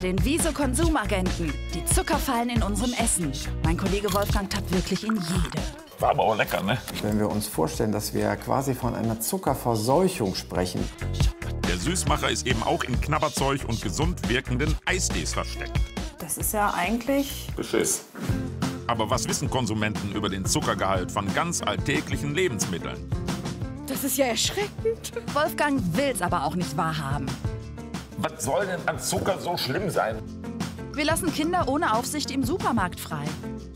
den Wieso-Konsumagenten. Die Zuckerfallen in unserem Essen. Mein Kollege Wolfgang tappt wirklich in jede. War aber auch lecker, ne? Wenn wir uns vorstellen, dass wir quasi von einer Zuckerverseuchung sprechen. Der Süßmacher ist eben auch in Knabberzeug und gesund wirkenden Eisdees versteckt. Das ist ja eigentlich... Beschiss. Aber was wissen Konsumenten über den Zuckergehalt von ganz alltäglichen Lebensmitteln? Das ist ja erschreckend. Wolfgang will's aber auch nicht wahrhaben. Was soll denn an Zucker so schlimm sein? Wir lassen Kinder ohne Aufsicht im Supermarkt frei.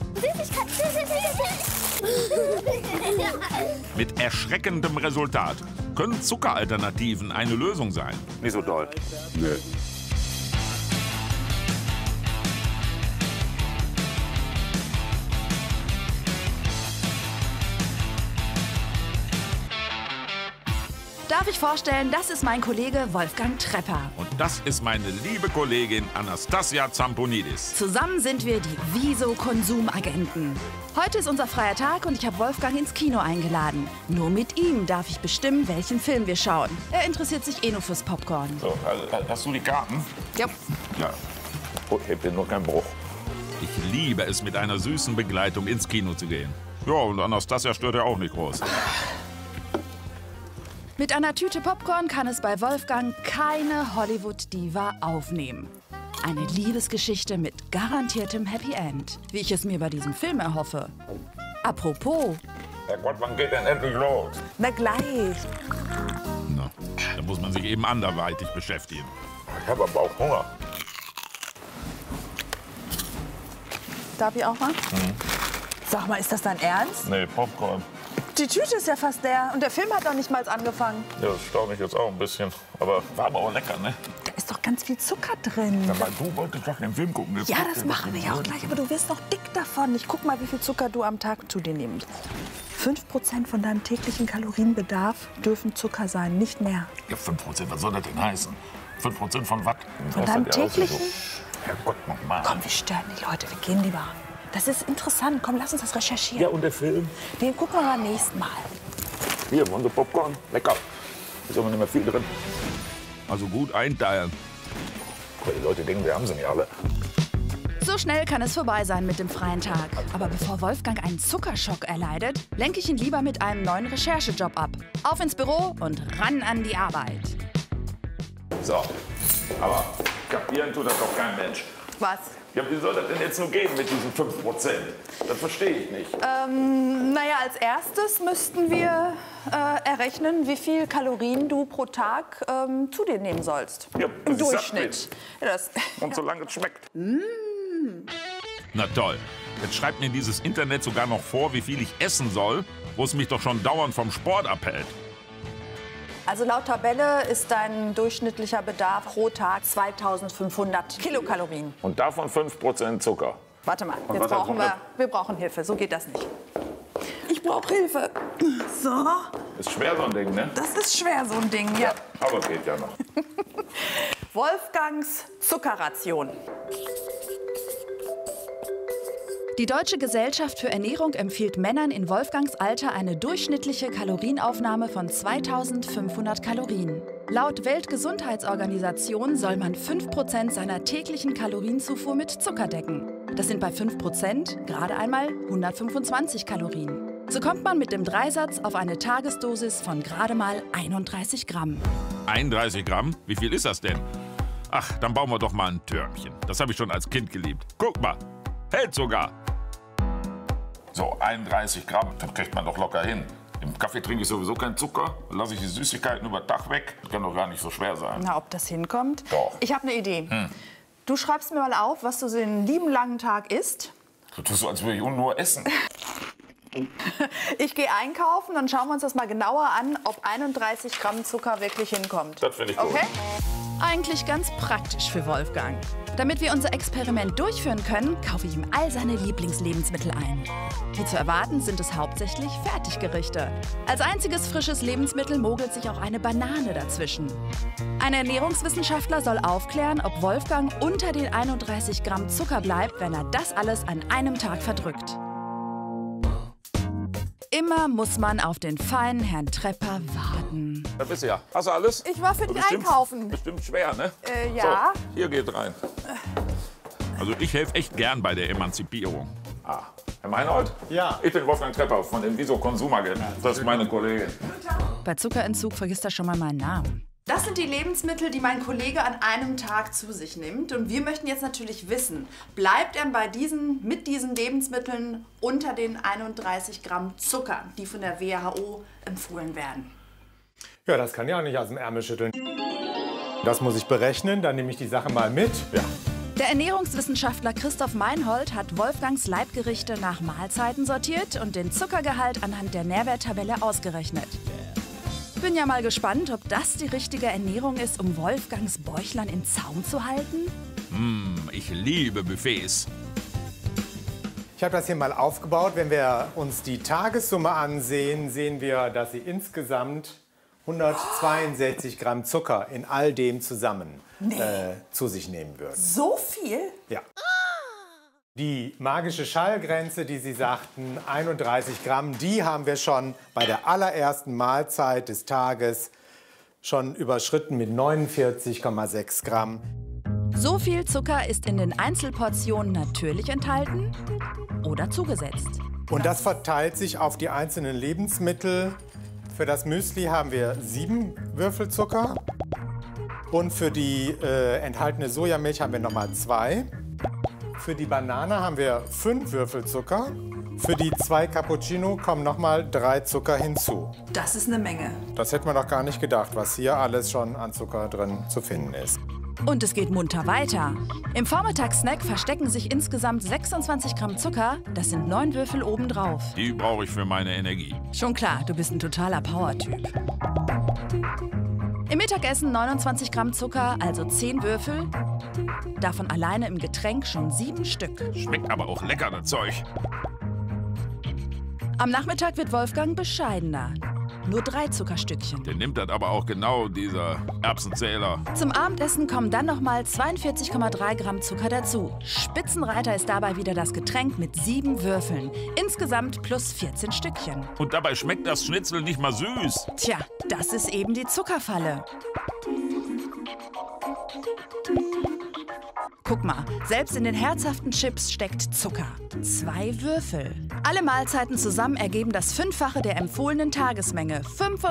Mit erschreckendem Resultat. Können Zuckeralternativen eine Lösung sein? Nicht so doll. Nö. Darf ich vorstellen, das ist mein Kollege Wolfgang Trepper. Und das ist meine liebe Kollegin Anastasia Zamponidis. Zusammen sind wir die Wieso-Konsumagenten. Heute ist unser freier Tag und ich habe Wolfgang ins Kino eingeladen. Nur mit ihm darf ich bestimmen, welchen Film wir schauen. Er interessiert sich eh nur fürs Popcorn. So, hast du die Karten? Ja. Ja. Oh, ich bin nur kein Bruch. Ich liebe es, mit einer süßen Begleitung ins Kino zu gehen. Ja, und Anastasia stört ja auch nicht groß. Mit einer Tüte Popcorn kann es bei Wolfgang keine Hollywood-Diva aufnehmen. Eine Liebesgeschichte mit garantiertem Happy End, wie ich es mir bei diesem Film erhoffe. Apropos. Herrgott, wann geht denn endlich los? Na gleich. Na, da muss man sich eben anderweitig beschäftigen. Ich habe aber auch Hunger. Darf ich auch mal? Sag mal, ist das dein Ernst? Nee, Popcorn. Die Tüte ist ja fast leer und der Film hat noch nicht mal angefangen. Ja, das staune ich jetzt auch ein bisschen. Aber war aber auch lecker, ne? Da ist doch ganz viel Zucker drin. Ja, weil du wolltest doch den Film gucken. Ja, das machen wir ja auch gleich, aber du wirst noch dick davon. Ich guck mal, wie viel Zucker du am Tag zu dir nimmst. 5% von deinem täglichen Kalorienbedarf dürfen Zucker sein, nicht mehr. Ja, 5%, was soll das denn heißen? 5% von was? Von deinem täglichen? Herrgott, nochmal. Komm, wir stören die Leute, wir gehen lieber. Das ist interessant. Komm, lass uns das recherchieren. Ja, und der Film? Den gucken wir beim nächsten Mal. Hier, unser Popcorn. Lecker. Ist aber nicht mehr viel drin. Also gut einteilen. Aber die Leute denken, wir haben sie nicht alle. So schnell kann es vorbei sein mit dem freien Tag. Aber bevor Wolfgang einen Zuckerschock erleidet, lenke ich ihn lieber mit einem neuen Recherchejob ab. Auf ins Büro und ran an die Arbeit. So, aber kapieren tut das doch kein Mensch. Was? Ja, wie soll das denn jetzt nur gehen mit diesen 5%? Das verstehe ich nicht. Naja, als erstes müssten wir errechnen, wie viel Kalorien du pro Tag zu dir nehmen sollst. Ja, im das Durchschnitt. Ja, Und solange es schmeckt. Na toll. Jetzt schreibt mir dieses Internet sogar noch vor, wie viel ich essen soll, wo es mich doch schon dauernd vom Sport abhält. Also laut Tabelle ist dein durchschnittlicher Bedarf pro Tag 2500 Kilokalorien. Und davon 5% Zucker. Warte mal, Und jetzt was brauchen hat- wir brauchen Hilfe. So geht das nicht. Ich brauche Hilfe. So, Ist schwer so ein Ding, ne? das ist schwer, so ein Ding. Ja. Aber geht ja noch. Wolfgangs Zuckerration. Die Deutsche Gesellschaft für Ernährung empfiehlt Männern in Wolfgangs Alter eine durchschnittliche Kalorienaufnahme von 2500 Kalorien. Laut Weltgesundheitsorganisation soll man 5% seiner täglichen Kalorienzufuhr mit Zucker decken. Das sind bei 5% gerade einmal 125 Kalorien. So kommt man mit dem Dreisatz auf eine Tagesdosis von gerade mal 31 Gramm. 31 Gramm? Wie viel ist das denn? Ach, dann bauen wir doch mal ein Türmchen. Das habe ich schon als Kind geliebt. Guck mal, hält sogar. So, 31 Gramm, das kriegt man doch locker hin. Im Kaffee trinke ich sowieso keinen Zucker. Dann lasse ich die Süßigkeiten über Tag weg. Das kann doch gar nicht so schwer sein. Na, ob das hinkommt? Doch. Ich habe eine Idee. Du schreibst mir mal auf, was du so den lieben langen Tag isst. Du tust so, als würde ich nur essen. Ich gehe einkaufen, dann schauen wir uns das mal genauer an, ob 31 Gramm Zucker wirklich hinkommt. Das finde ich gut. Okay? Eigentlich ganz praktisch für Wolfgang. Damit wir unser Experiment durchführen können, kaufe ich ihm all seine Lieblingslebensmittel ein. Wie zu erwarten, sind es hauptsächlich Fertiggerichte. Als einziges frisches Lebensmittel mogelt sich auch eine Banane dazwischen. Ein Ernährungswissenschaftler soll aufklären, ob Wolfgang unter den 31 Gramm Zucker bleibt, wenn er das alles an einem Tag verdrückt. Immer muss man auf den feinen Herrn Trepper warten. Da bist du ja. Hast du alles? Ich war für dich Bestimmt- einkaufen. Bestimmt schwer, ne? Ja. So, hier geht rein. Also ich helfe echt gern bei der Emanzipierung. Ah, Herr Meinhold? Ja. Ich bin Wolfgang Trepper von den Viso Konsumergeld. Das ist meine Kollegin. Bei Zuckerentzug vergisst er schon mal meinen Namen. Das sind die Lebensmittel, die mein Kollege an einem Tag zu sich nimmt. Und wir möchten jetzt natürlich wissen, bleibt er mit diesen Lebensmitteln unter den 31 Gramm Zucker, die von der WHO empfohlen werden? Ja, das kann ja auch nicht aus dem Ärmel schütteln. Das muss ich berechnen, dann nehme ich die Sache mal mit. Ja. Der Ernährungswissenschaftler Christoph Meinhold hat Wolfgangs Leibgerichte nach Mahlzeiten sortiert und den Zuckergehalt anhand der Nährwerttabelle ausgerechnet. Bin ja mal gespannt, ob das die richtige Ernährung ist, um Wolfgangs Bäuchlein in Zaum zu halten. Ich liebe Buffets. Ich habe das hier mal aufgebaut. Wenn wir uns die Tagessumme ansehen, sehen wir, dass sie insgesamt 162 Gramm Zucker in all dem zusammen zu sich nehmen würden. So viel? Ja. Die magische Schallgrenze, die Sie sagten, 31 Gramm, die haben wir schon bei der allerersten Mahlzeit des Tages schon überschritten mit 49,6 Gramm. So viel Zucker ist in den Einzelportionen natürlich enthalten oder zugesetzt. Und das verteilt sich auf die einzelnen Lebensmittel. Für das Müsli haben wir 7 Würfel Zucker und für die enthaltene Sojamilch haben wir nochmal 2. Für die Banane haben wir 5 Würfel Zucker. Für die 2 Cappuccino kommen nochmal 3 Zucker hinzu. Das ist eine Menge. Das hätte man doch gar nicht gedacht, was hier alles schon an Zucker drin zu finden ist. Und es geht munter weiter. Im Vormittagssnack verstecken sich insgesamt 26 Gramm Zucker. Das sind 9 Würfel obendrauf. Die brauche ich für meine Energie. Schon klar, du bist ein totaler Power-Typ. Im Mittagessen 29 Gramm Zucker, also 10 Würfel. Davon alleine im Getränk schon 7 Stück. Schmeckt aber auch lecker, das Zeug. Am Nachmittag wird Wolfgang bescheidener. Nur 3 Zuckerstückchen. Der nimmt das aber auch genau, dieser Erbsenzähler. Zum Abendessen kommen dann nochmal 42,3 Gramm Zucker dazu. Spitzenreiter ist dabei wieder das Getränk mit 7 Würfeln. Insgesamt plus 14 Stückchen. Und dabei schmeckt das Schnitzel nicht mal süß. Tja, das ist eben die Zuckerfalle. Guck mal, selbst in den herzhaften Chips steckt Zucker. 2 Würfel. Alle Mahlzeiten zusammen ergeben das 5-fache der empfohlenen Tagesmenge.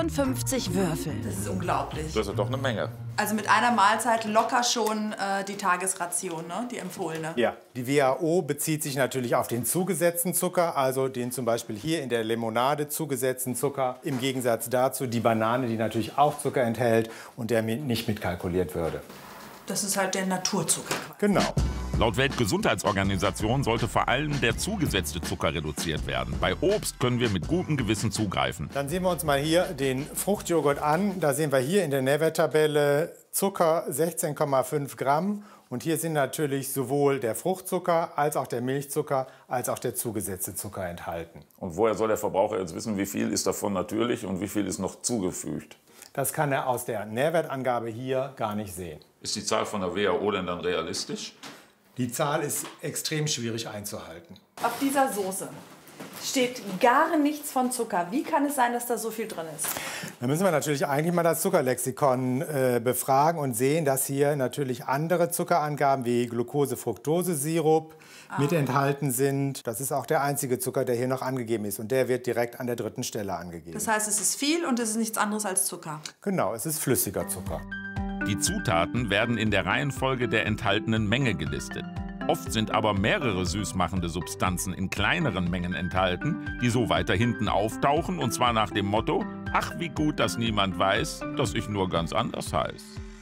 55 Würfel. Das ist unglaublich. Das ist doch eine Menge. Also mit einer Mahlzeit locker schon die Tagesration, ne? Die empfohlene. Ja, die WHO bezieht sich natürlich auf den zugesetzten Zucker, also den zum Beispiel hier in der Limonade zugesetzten Zucker. Im Gegensatz dazu die Banane, die natürlich auch Zucker enthält und der nicht mitkalkuliert würde. Das ist halt der Naturzucker. Genau. Laut Weltgesundheitsorganisation sollte vor allem der zugesetzte Zucker reduziert werden. Bei Obst können wir mit gutem Gewissen zugreifen. Dann sehen wir uns mal hier den Fruchtjoghurt an. Da sehen wir hier in der Nährwerttabelle Zucker 16,5 Gramm. Und hier sind natürlich sowohl der Fruchtzucker als auch der Milchzucker als auch der zugesetzte Zucker enthalten. Und woher soll der Verbraucher jetzt wissen, wie viel ist davon natürlich und wie viel ist noch zugefügt? Das kann er aus der Nährwertangabe hier gar nicht sehen. Ist die Zahl von der WHO denn dann realistisch? Die Zahl ist extrem schwierig einzuhalten. Auf dieser Soße steht gar nichts von Zucker. Wie kann es sein, dass da so viel drin ist? Da müssen wir natürlich eigentlich mal das Zuckerlexikon befragen und sehen, dass hier natürlich andere Zuckerangaben wie Glucose-Fructose-Sirup mit enthalten sind. Das ist auch der einzige Zucker, der hier noch angegeben ist. Und der wird direkt an der 3. Stelle angegeben. Das heißt, es ist viel und es ist nichts anderes als Zucker. Genau, es ist flüssiger Zucker. Die Zutaten werden in der Reihenfolge der enthaltenen Menge gelistet. Oft sind aber mehrere süßmachende Substanzen in kleineren Mengen enthalten, die so weiter hinten auftauchen, und zwar nach dem Motto: Ach, wie gut, dass niemand weiß, dass ich nur ganz anders heiß.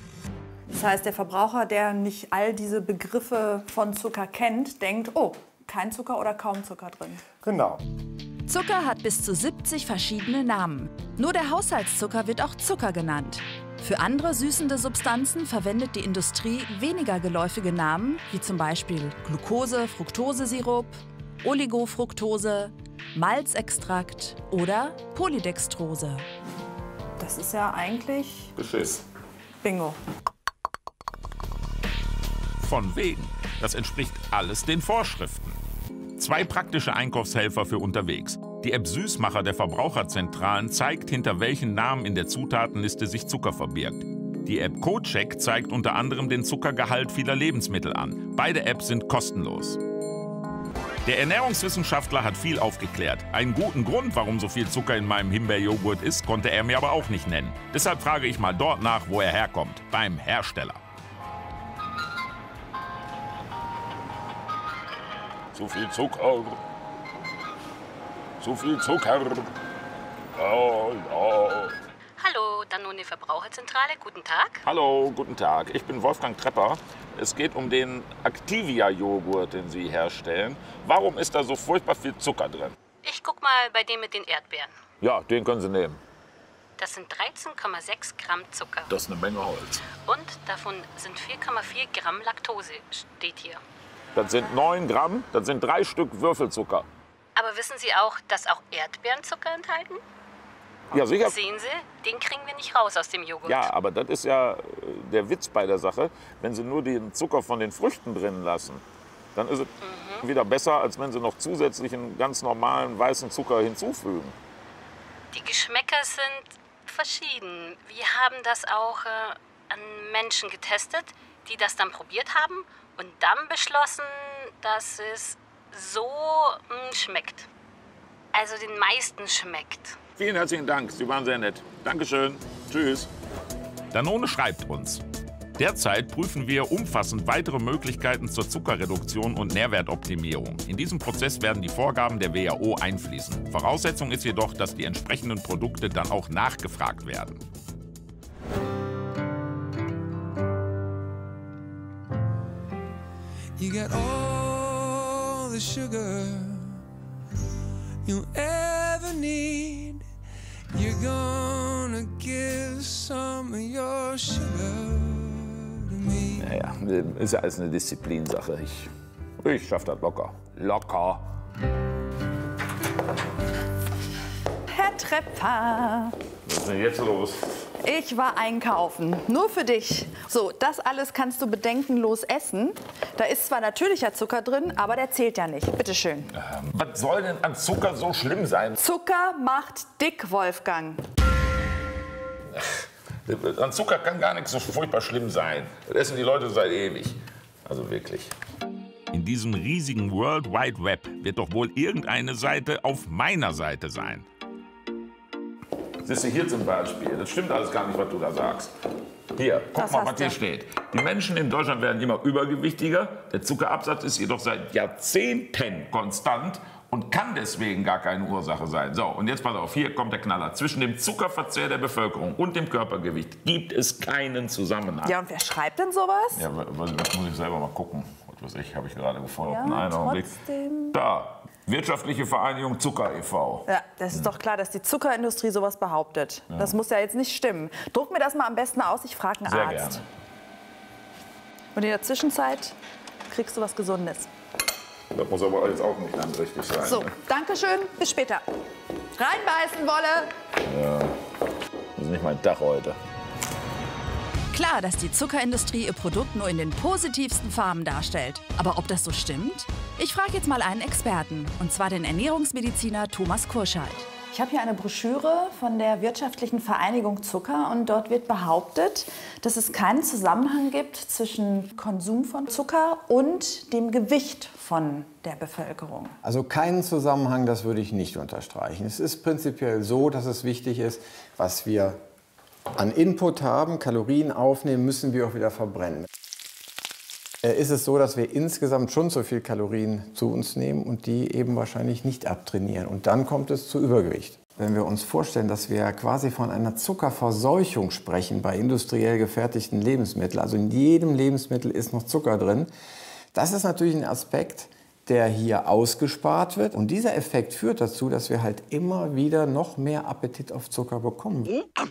Das heißt, der Verbraucher, der nicht all diese Begriffe von Zucker kennt, denkt, oh, kein Zucker oder kaum Zucker drin. Genau. Zucker hat bis zu 70 verschiedene Namen. Nur der Haushaltszucker wird auch Zucker genannt. Für andere süßende Substanzen verwendet die Industrie weniger geläufige Namen, wie zum Beispiel Glucose-Fructose-Sirup, Oligofructose, Malzextrakt oder Polydextrose. Das ist ja eigentlich Beschiss. Bingo. Von wegen. Das entspricht alles den Vorschriften. 2 praktische Einkaufshelfer für unterwegs. Die App Süßmacher der Verbraucherzentralen zeigt, hinter welchen Namen in der Zutatenliste sich Zucker verbirgt. Die App CodeCheck zeigt unter anderem den Zuckergehalt vieler Lebensmittel an. Beide Apps sind kostenlos. Der Ernährungswissenschaftler hat viel aufgeklärt. Einen guten Grund, warum so viel Zucker in meinem Himbeerjoghurt ist, konnte er mir aber auch nicht nennen. Deshalb frage ich mal dort nach, wo er herkommt. Beim Hersteller. Zu viel Zucker. Zu viel Zucker. Oh, oh. Hallo, Danone Verbraucherzentrale, guten Tag. Hallo, guten Tag. Ich bin Wolfgang Trepper. Es geht um den Activia-Joghurt, den Sie herstellen. Warum ist da so furchtbar viel Zucker drin? Ich guck mal bei dem mit den Erdbeeren. Ja, den können Sie nehmen. Das sind 13,6 Gramm Zucker. Das ist eine Menge Holz. Und davon sind 4,4 Gramm Laktose, steht hier. Das sind 9 Gramm, das sind 3 Stück Würfelzucker. Aber wissen Sie auch, dass auch Erdbeeren Zucker enthalten? Ja, sicher. Sehen Sie, den kriegen wir nicht raus aus dem Joghurt. Ja, aber das ist ja der Witz bei der Sache. Wenn Sie nur den Zucker von den Früchten drin lassen, dann ist es wieder besser, als wenn Sie noch zusätzlich einen ganz normalen weißen Zucker hinzufügen. Die Geschmäcker sind verschieden. Wir haben das auch an Menschen getestet, die das dann probiert haben und dann beschlossen, dass es so schmeckt. Also den meisten schmeckt. Vielen herzlichen Dank, Sie waren sehr nett. Dankeschön. Tschüss. Danone schreibt uns: Derzeit prüfen wir umfassend weitere Möglichkeiten zur Zuckerreduktion und Nährwertoptimierung. In diesem Prozess werden die Vorgaben der WHO einfließen. Voraussetzung ist jedoch, dass die entsprechenden Produkte dann auch nachgefragt werden. You got all the sugar you ever need. You're gonna give some of your sugar to me. Naja, ist ja alles eine Disziplinsache. Ich schaff das locker. Locker. Herr Trepper, Was ist denn jetzt los? ich war einkaufen. Nur für dich. So, das alles kannst du bedenkenlos essen. Da ist zwar natürlicher Zucker drin, aber der zählt ja nicht. Bitte schön. Was soll denn an Zucker so schlimm sein? Zucker macht dick, Wolfgang. An Zucker kann gar nichts so furchtbar schlimm sein. Das essen die Leute seit ewig. Also wirklich. In diesem riesigen World Wide Web wird doch wohl irgendeine Seite auf meiner Seite sein. Siehst du hier zum Beispiel, das stimmt alles gar nicht, was du da sagst. Hier, guck mal, was hier steht. Die Menschen in Deutschland werden immer übergewichtiger. Der Zuckerabsatz ist jedoch seit Jahrzehnten konstant und kann deswegen gar keine Ursache sein. So, und jetzt pass auf, hier kommt der Knaller. Zwischen dem Zuckerverzehr der Bevölkerung und dem Körpergewicht gibt es keinen Zusammenhang. Ja, und wer schreibt denn sowas? Ja, das muss ich selber mal gucken. Was weiß ich, habe ich gerade gefunden. Ja, Einen Augenblick. trotzdem. Da, Wirtschaftliche Vereinigung Zucker e.V. Ja, das ist doch klar, dass die Zuckerindustrie sowas behauptet. Ja. Das muss ja jetzt nicht stimmen. Druck mir das mal am besten aus, ich frage einen Sehr Arzt. gerne. Und in der Zwischenzeit kriegst du was Gesundes. Das muss aber jetzt auch nicht ganz richtig sein. So, danke schön, bis später. Reinbeißen, Wolle! Ja, das ist nicht mein Tag heute. Klar, dass die Zuckerindustrie ihr Produkt nur in den positivsten Farben darstellt. Aber ob das so stimmt? Ich frage jetzt mal einen Experten, und zwar den Ernährungsmediziner Thomas Kurscheid. Ich habe hier eine Broschüre von der Wirtschaftlichen Vereinigung Zucker und dort wird behauptet, dass es keinen Zusammenhang gibt zwischen Konsum von Zucker und dem Gewicht von der Bevölkerung. Also keinen Zusammenhang, das würde ich nicht unterstreichen. Es ist prinzipiell so, dass es wichtig ist, was wir an Input haben, Kalorien aufnehmen, müssen wir auch wieder verbrennen. Ist es so, dass wir insgesamt schon so viel Kalorien zu uns nehmen und die eben wahrscheinlich nicht abtrainieren. Und dann kommt es zu Übergewicht. Wenn wir uns vorstellen, dass wir quasi von einer Zuckerverseuchung sprechen bei industriell gefertigten Lebensmitteln, also in jedem Lebensmittel ist noch Zucker drin, das ist natürlich ein Aspekt, der hier ausgespart wird. Und dieser Effekt führt dazu, dass wir halt immer wieder noch mehr Appetit auf Zucker bekommen.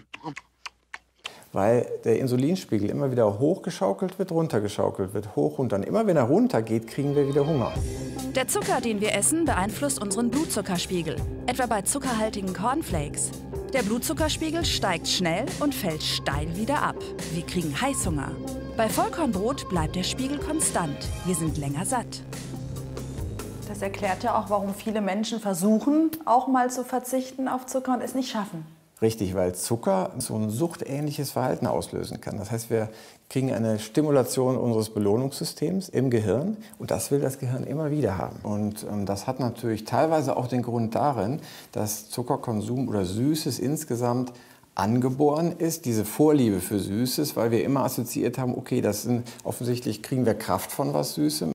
Weil der Insulinspiegel immer wieder hochgeschaukelt wird, runtergeschaukelt wird, hoch, runter. Und immer wenn er runtergeht, kriegen wir wieder Hunger. Der Zucker, den wir essen, beeinflusst unseren Blutzuckerspiegel, etwa bei zuckerhaltigen Cornflakes. Der Blutzuckerspiegel steigt schnell und fällt steil wieder ab. Wir kriegen Heißhunger. Bei Vollkornbrot bleibt der Spiegel konstant. Wir sind länger satt. Das erklärt ja auch, warum viele Menschen versuchen, auch mal zu verzichten auf Zucker und es nicht schaffen. Richtig, weil Zucker so ein suchtähnliches Verhalten auslösen kann. Das heißt, wir kriegen eine Stimulation unseres Belohnungssystems im Gehirn und das will das Gehirn immer wieder haben. Und das hat natürlich teilweise auch den Grund darin, dass Zuckerkonsum oder Süßes insgesamt angeboren ist, diese Vorliebe für Süßes, weil wir immer assoziiert haben, okay, offensichtlich kriegen wir Kraft von was Süßem.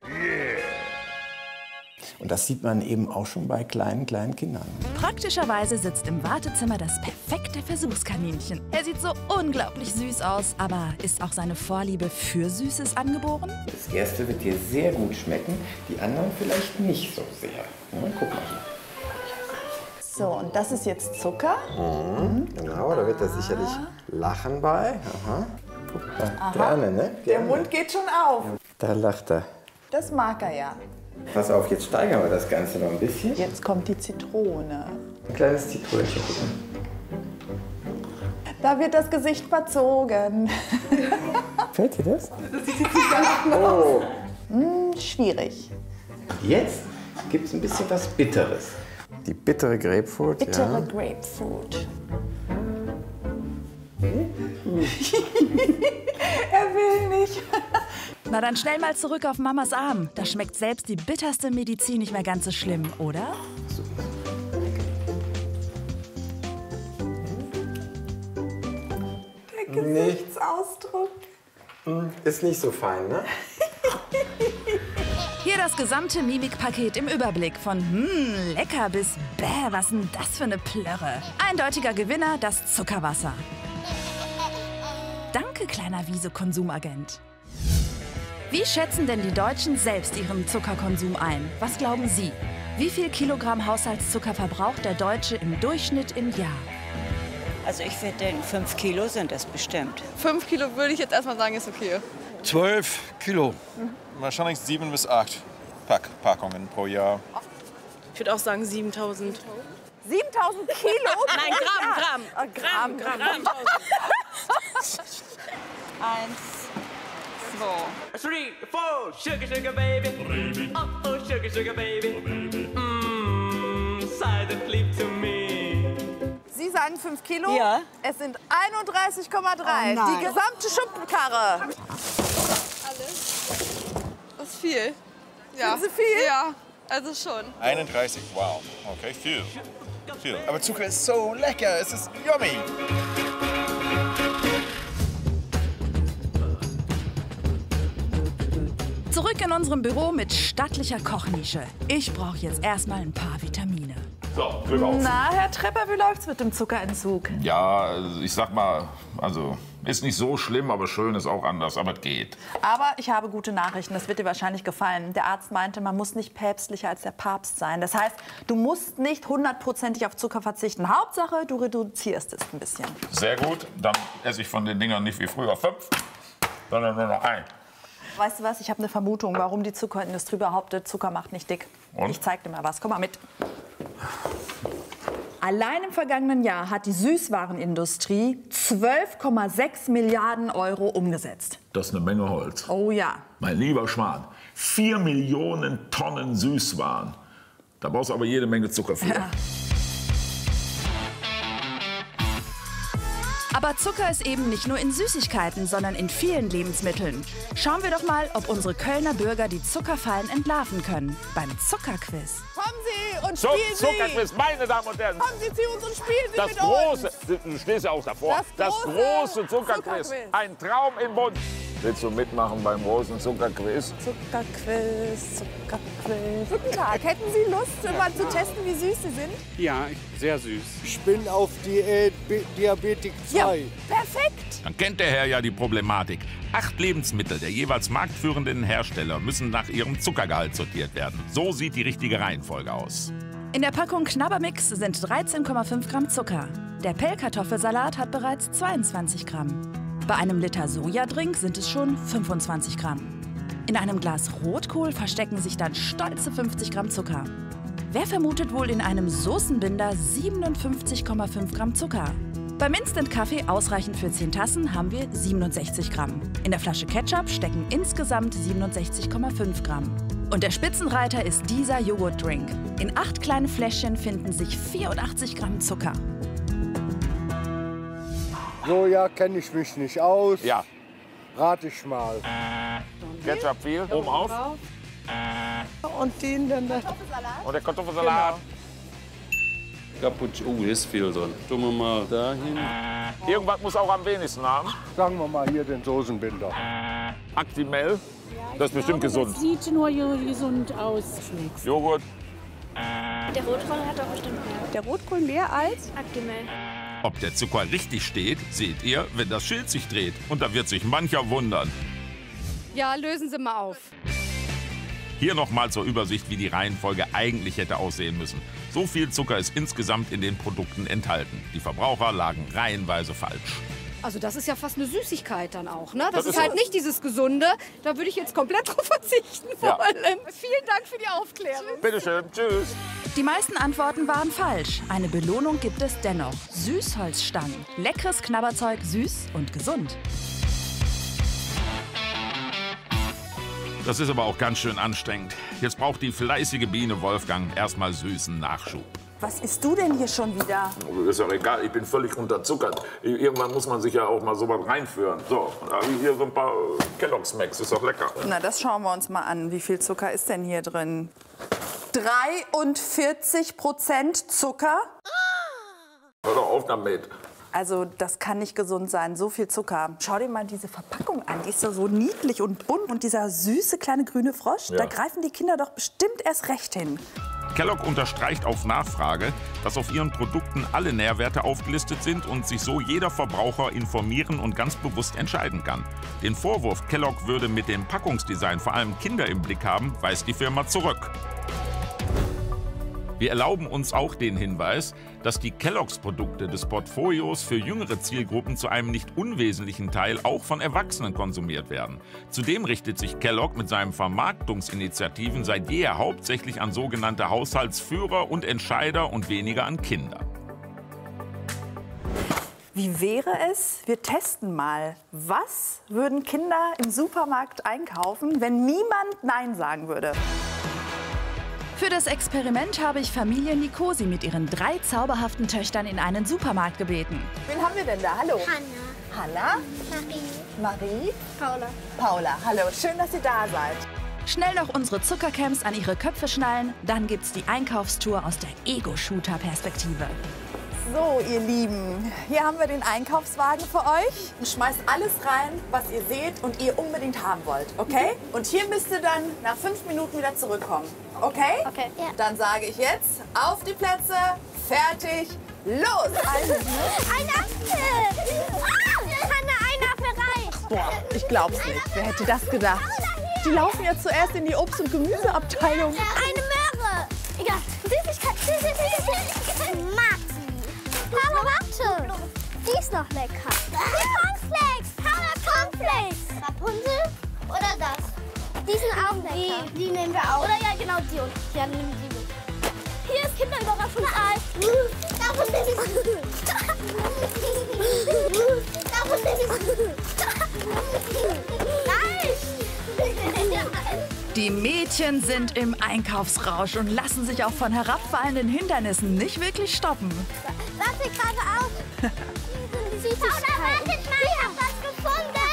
Und das sieht man eben auch schon bei kleinen Kindern. Praktischerweise sitzt im Wartezimmer das perfekte Versuchskaninchen. Er sieht so unglaublich süß aus, aber ist auch seine Vorliebe für Süßes angeboren? Das erste wird dir sehr gut schmecken, die anderen vielleicht nicht so sehr. Ja, guck mal hier. So, und das ist jetzt Zucker. Genau, da wird er sicherlich lachen bei. Aha. Guck mal, gerne, ne? Gerne. Der Mund geht schon auf. Da lacht er. Das mag er ja. Pass auf, jetzt steigern wir das Ganze noch ein bisschen. Jetzt kommt die Zitrone. Ein kleines Zitronenchen. Da wird das Gesicht verzogen. Gefällt dir das? Das sieht jetzt nicht ganz aus. Schwierig. Jetzt gibt es ein bisschen was Bitteres. Die bittere Grapefruit. Bittere Grapefruit. Er will nicht. Na dann schnell mal zurück auf Mamas Arm. Da schmeckt selbst die bitterste Medizin nicht mehr ganz so schlimm, oder? Der Gesichtsausdruck. Ist nicht so fein, ne? Hier das gesamte Mimikpaket im Überblick. Von lecker bis bäh, was denn das für eine Plörre. Eindeutiger Gewinner, das Zuckerwasser. Danke, kleiner Wiese-Konsumagent. Wie schätzen denn die Deutschen selbst ihren Zuckerkonsum ein? Was glauben Sie? Wie viel Kilogramm Haushaltszucker verbraucht der Deutsche im Durchschnitt im Jahr? Also ich würde denken, 5 Kilo sind es bestimmt. 5 Kilo würde ich jetzt erstmal sagen, ist okay. 12 Kilo. Wahrscheinlich 7 bis 8 Packungen pro Jahr. Ich würde auch sagen 7.000. 7.000 Kilo? Nein, Gramm. Gramm. 1, 2. 3, 4, sugar, sugar, baby. Oh, sugar, sugar, baby. Sei das lieb zu mir. Sie sagen 5 Kilo? Ja. Es sind 31,3. Die gesamte Schubkarre. Alles. Das ist viel. Ja. Sind Sie viel? Ja, also schon. 31, wow. Okay, viel. Aber Zucker ist so lecker, es ist yummy. Zurück in unserem Büro mit stattlicher Kochnische. Ich brauche jetzt erstmal ein paar Vitamine. So, Glück auf. Na, Herr Trepper, wie läuft's mit dem Zuckerentzug? Ja, ich sag mal, also ist nicht so schlimm, aber schön ist auch anders, aber es geht. Aber ich habe gute Nachrichten, das wird dir wahrscheinlich gefallen. Der Arzt meinte, man muss nicht päpstlicher als der Papst sein. Das heißt, du musst nicht 100%ig auf Zucker verzichten. Hauptsache, du reduzierst es ein bisschen. Sehr gut, dann esse ich von den Dingern nicht wie früher 5, sondern nur noch 1. Weißt du was, ich habe eine Vermutung, warum die Zuckerindustrie behauptet, Zucker macht nicht dick. Und? Ich zeig dir mal was, komm mal mit. Allein im vergangenen Jahr hat die Süßwarenindustrie 12,6 Milliarden Euro umgesetzt. Das ist eine Menge Holz. Oh ja. Mein lieber Schwan, 4 Millionen Tonnen Süßwaren. Da brauchst du aber jede Menge Zucker für. Ja. Aber Zucker ist eben nicht nur in Süßigkeiten, sondern in vielen Lebensmitteln. Schauen wir doch mal, ob unsere Kölner Bürger die Zuckerfallen entlarven können. Beim Zuckerquiz. Kommen Sie und Zum spielen Sie! Zuckerquiz, meine Damen und Herren. Kommen Sie zu uns und spielen Sie Das mit große, uns! du stehst ja auch davor, das große Zuckerquiz. Ein Traum im Bund. Willst du mitmachen beim großen Zuckerquiz? Zuckerquiz, Zuckerquiz. Guten Tag, hätten Sie Lust, mal zu testen, wie süß Sie sind? Ja, sehr süß. Ich bin auf Diät, Diabetik 2. Ja, perfekt! Dann kennt der Herr ja die Problematik. 8 Lebensmittel der jeweils marktführenden Hersteller müssen nach ihrem Zuckergehalt sortiert werden. So sieht die richtige Reihenfolge aus. In der Packung Knabbermix sind 13,5 Gramm Zucker. Der Pellkartoffelsalat hat bereits 22 Gramm. Bei einem Liter Sojadrink sind es schon 25 Gramm. In einem Glas Rotkohl verstecken sich dann stolze 50 Gramm Zucker. Wer vermutet wohl in einem Soßenbinder 57,5 Gramm Zucker? Beim Instant-Kaffee, ausreichend für 10 Tassen, haben wir 67 Gramm. In der Flasche Ketchup stecken insgesamt 67,5 Gramm. Und der Spitzenreiter ist dieser Joghurtdrink. In 8 kleinen Fläschchen finden sich 84 Gramm Zucker. Soja kenne ich mich nicht aus. Ja. Rate ich mal. Ketchup viel, oben auf. Und den dann da. Und der Kartoffelsalat. Cappuccino. Oh, hier ist viel drin. Tun wir mal dahin. Irgendwas muss auch am wenigsten haben. Sagen wir mal hier den Soßenbinder. Actimel. Das ist bestimmt gesund. Das sieht nur gesund aus. Joghurt. Der Rotkohl hat doch bestimmt mehr. Der Rotkohl mehr als? Actimel. Ob der Zucker richtig steht, seht ihr, wenn das Schild sich dreht. Und da wird sich mancher wundern. Ja, lösen Sie mal auf. Hier nochmal zur Übersicht, wie die Reihenfolge eigentlich hätte aussehen müssen. So viel Zucker ist insgesamt in den Produkten enthalten. Die Verbraucher lagen reihenweise falsch. Also das ist ja fast eine Süßigkeit dann auch, ne? Das Das ist ist halt so. nicht dieses Gesunde. Da würde ich jetzt komplett drauf verzichten Ja. wollen. Vielen Dank für die Aufklärung. Bitteschön, tschüss. Die meisten Antworten waren falsch. Eine Belohnung gibt es dennoch. Süßholzstangen. Leckeres Knabberzeug, süß und gesund. Das ist aber auch ganz schön anstrengend. Jetzt braucht die fleißige Biene Wolfgang erstmal süßen Nachschub. Was isst du denn hier schon wieder? Ist doch egal, ich bin völlig unterzuckert. Irgendwann muss man sich ja auch mal so was reinführen. So, da habe ich hier so ein paar Kellogg's Max, ist doch lecker. Na, das schauen wir uns mal an. Wie viel Zucker ist denn hier drin? 43% Zucker? Hör doch auf damit. Also das kann nicht gesund sein, so viel Zucker. Schau dir mal diese Verpackung an, die ist ja so niedlich und bunt. Und dieser süße kleine grüne Frosch, Ja. da greifen die Kinder doch bestimmt erst recht hin. Kellogg unterstreicht auf Nachfrage, dass auf ihren Produkten alle Nährwerte aufgelistet sind und sich so jeder Verbraucher informieren und ganz bewusst entscheiden kann. Den Vorwurf, Kellogg würde mit dem Packungsdesign vor allem Kinder im Blick haben, weist die Firma zurück. Wir erlauben uns auch den Hinweis, dass die Kellogg's-Produkte des Portfolios für jüngere Zielgruppen zu einem nicht unwesentlichen Teil auch von Erwachsenen konsumiert werden. Zudem richtet sich Kellogg mit seinen Vermarktungsinitiativen seit jeher hauptsächlich an sogenannte Haushaltsführer und Entscheider und weniger an Kinder. Wie wäre es, wir testen mal, was würden Kinder im Supermarkt einkaufen, wenn niemand Nein sagen würde? Für das Experiment habe ich Familie Nikosi mit ihren 3 zauberhaften Töchtern in einen Supermarkt gebeten. Wen haben wir denn da? Hallo. Hanna. Hanna? Marie. Paula, hallo. Schön, dass ihr da seid. Schnell noch unsere Zuckercamps an ihre Köpfe schnallen, dann gibt's die Einkaufstour aus der Ego-Shooter-Perspektive. So, ihr Lieben, hier haben wir den Einkaufswagen für euch. Schmeißt alles rein, was ihr seht und ihr unbedingt haben wollt, okay? Und hier müsst ihr dann nach 5 Minuten wieder zurückkommen, okay? Okay. Ja. Dann sage ich jetzt, auf die Plätze, fertig, los! Ein Apfel! Hanna, ein Apfel reicht! Boah, ich glaub's nicht. Wer hätte das gedacht? Die laufen ja zuerst in die Obst- und Gemüseabteilung. Eine Möhre! Egal. Süßigkeit. Mag sie. Papa, warte. Die ist noch lecker. Die Cornflakes. Papa, Cornflakes. Rapunzel oder das? Die sind auch lecker. Die nehmen wir auch. Oder ja, genau die. Und ja, nehmen die mit. Hier ist Kinderüberraschungsei. Davon nehme ich. Davon nehme ich. Nein! Die Mädchen sind im Einkaufsrausch und lassen sich auch von herabfallenden Hindernissen nicht wirklich stoppen. Warte gerade auf. Paula, wartet mal, ich hab was gefunden.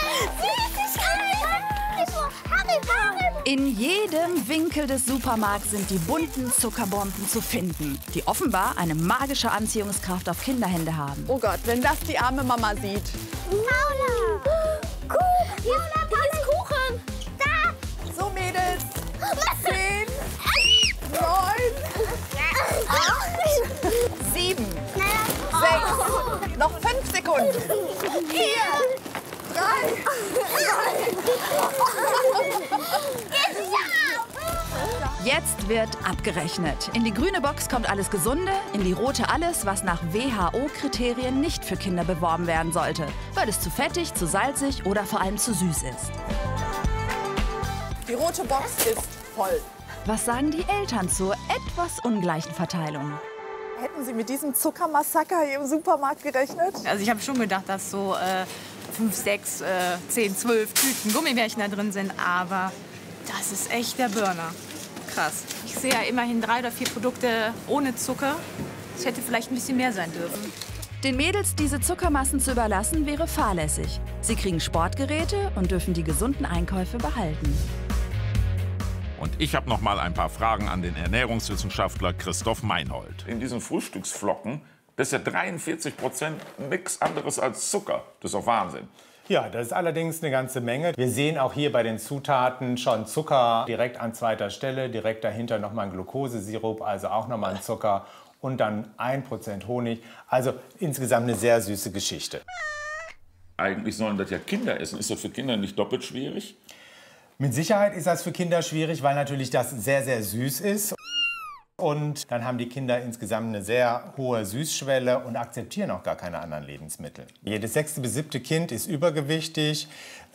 Haribo. In jedem Winkel des Supermarkts sind die bunten Zuckerbomben zu finden, die offenbar eine magische Anziehungskraft auf Kinderhände haben. Oh Gott, wenn das die arme Mama sieht. Paula. Kuchen. Hier ist Kuchen. Da. So, Mädels. 10, 9, 8, 7, 6, noch 5 Sekunden. 4, 3, 2. Jetzt wird abgerechnet. In die grüne Box kommt alles Gesunde, in die rote alles, was nach WHO-Kriterien nicht für Kinder beworben werden sollte, weil es zu fettig, zu salzig oder vor allem zu süß ist. Die rote Box ist voll. Was sagen die Eltern zur etwas ungleichen Verteilung? Hätten Sie mit diesem Zuckermassaker hier im Supermarkt gerechnet? Also ich habe schon gedacht, dass so 5, 6, 10, 12 Tüten Gummibärchen da drin sind, aber das ist echt der Burner. Krass. Ich sehe ja immerhin 3 oder 4 Produkte ohne Zucker. Es hätte vielleicht ein bisschen mehr sein dürfen. Den Mädels diese Zuckermassen zu überlassen, wäre fahrlässig. Sie kriegen Sportgeräte und dürfen die gesunden Einkäufe behalten. Und ich habe noch mal ein paar Fragen an den Ernährungswissenschaftler Christoph Meinhold. In diesen Frühstücksflocken, das ist ja 43% nichts anderes als Zucker. Das ist doch Wahnsinn. Ja, das ist allerdings eine ganze Menge. Wir sehen auch hier bei den Zutaten schon Zucker direkt an zweiter Stelle, direkt dahinter nochmal ein Glukosesirup, also auch nochmal ein Zucker und dann 1% Honig. Also insgesamt eine sehr süße Geschichte. Eigentlich sollen das ja Kinder essen. Ist das für Kinder nicht doppelt schwierig? Mit Sicherheit ist das für Kinder schwierig, weil natürlich das sehr, sehr süß ist. Und dann haben die Kinder insgesamt eine sehr hohe Süßschwelle und akzeptieren auch gar keine anderen Lebensmittel. Jedes 6. bis 7. Kind ist übergewichtig,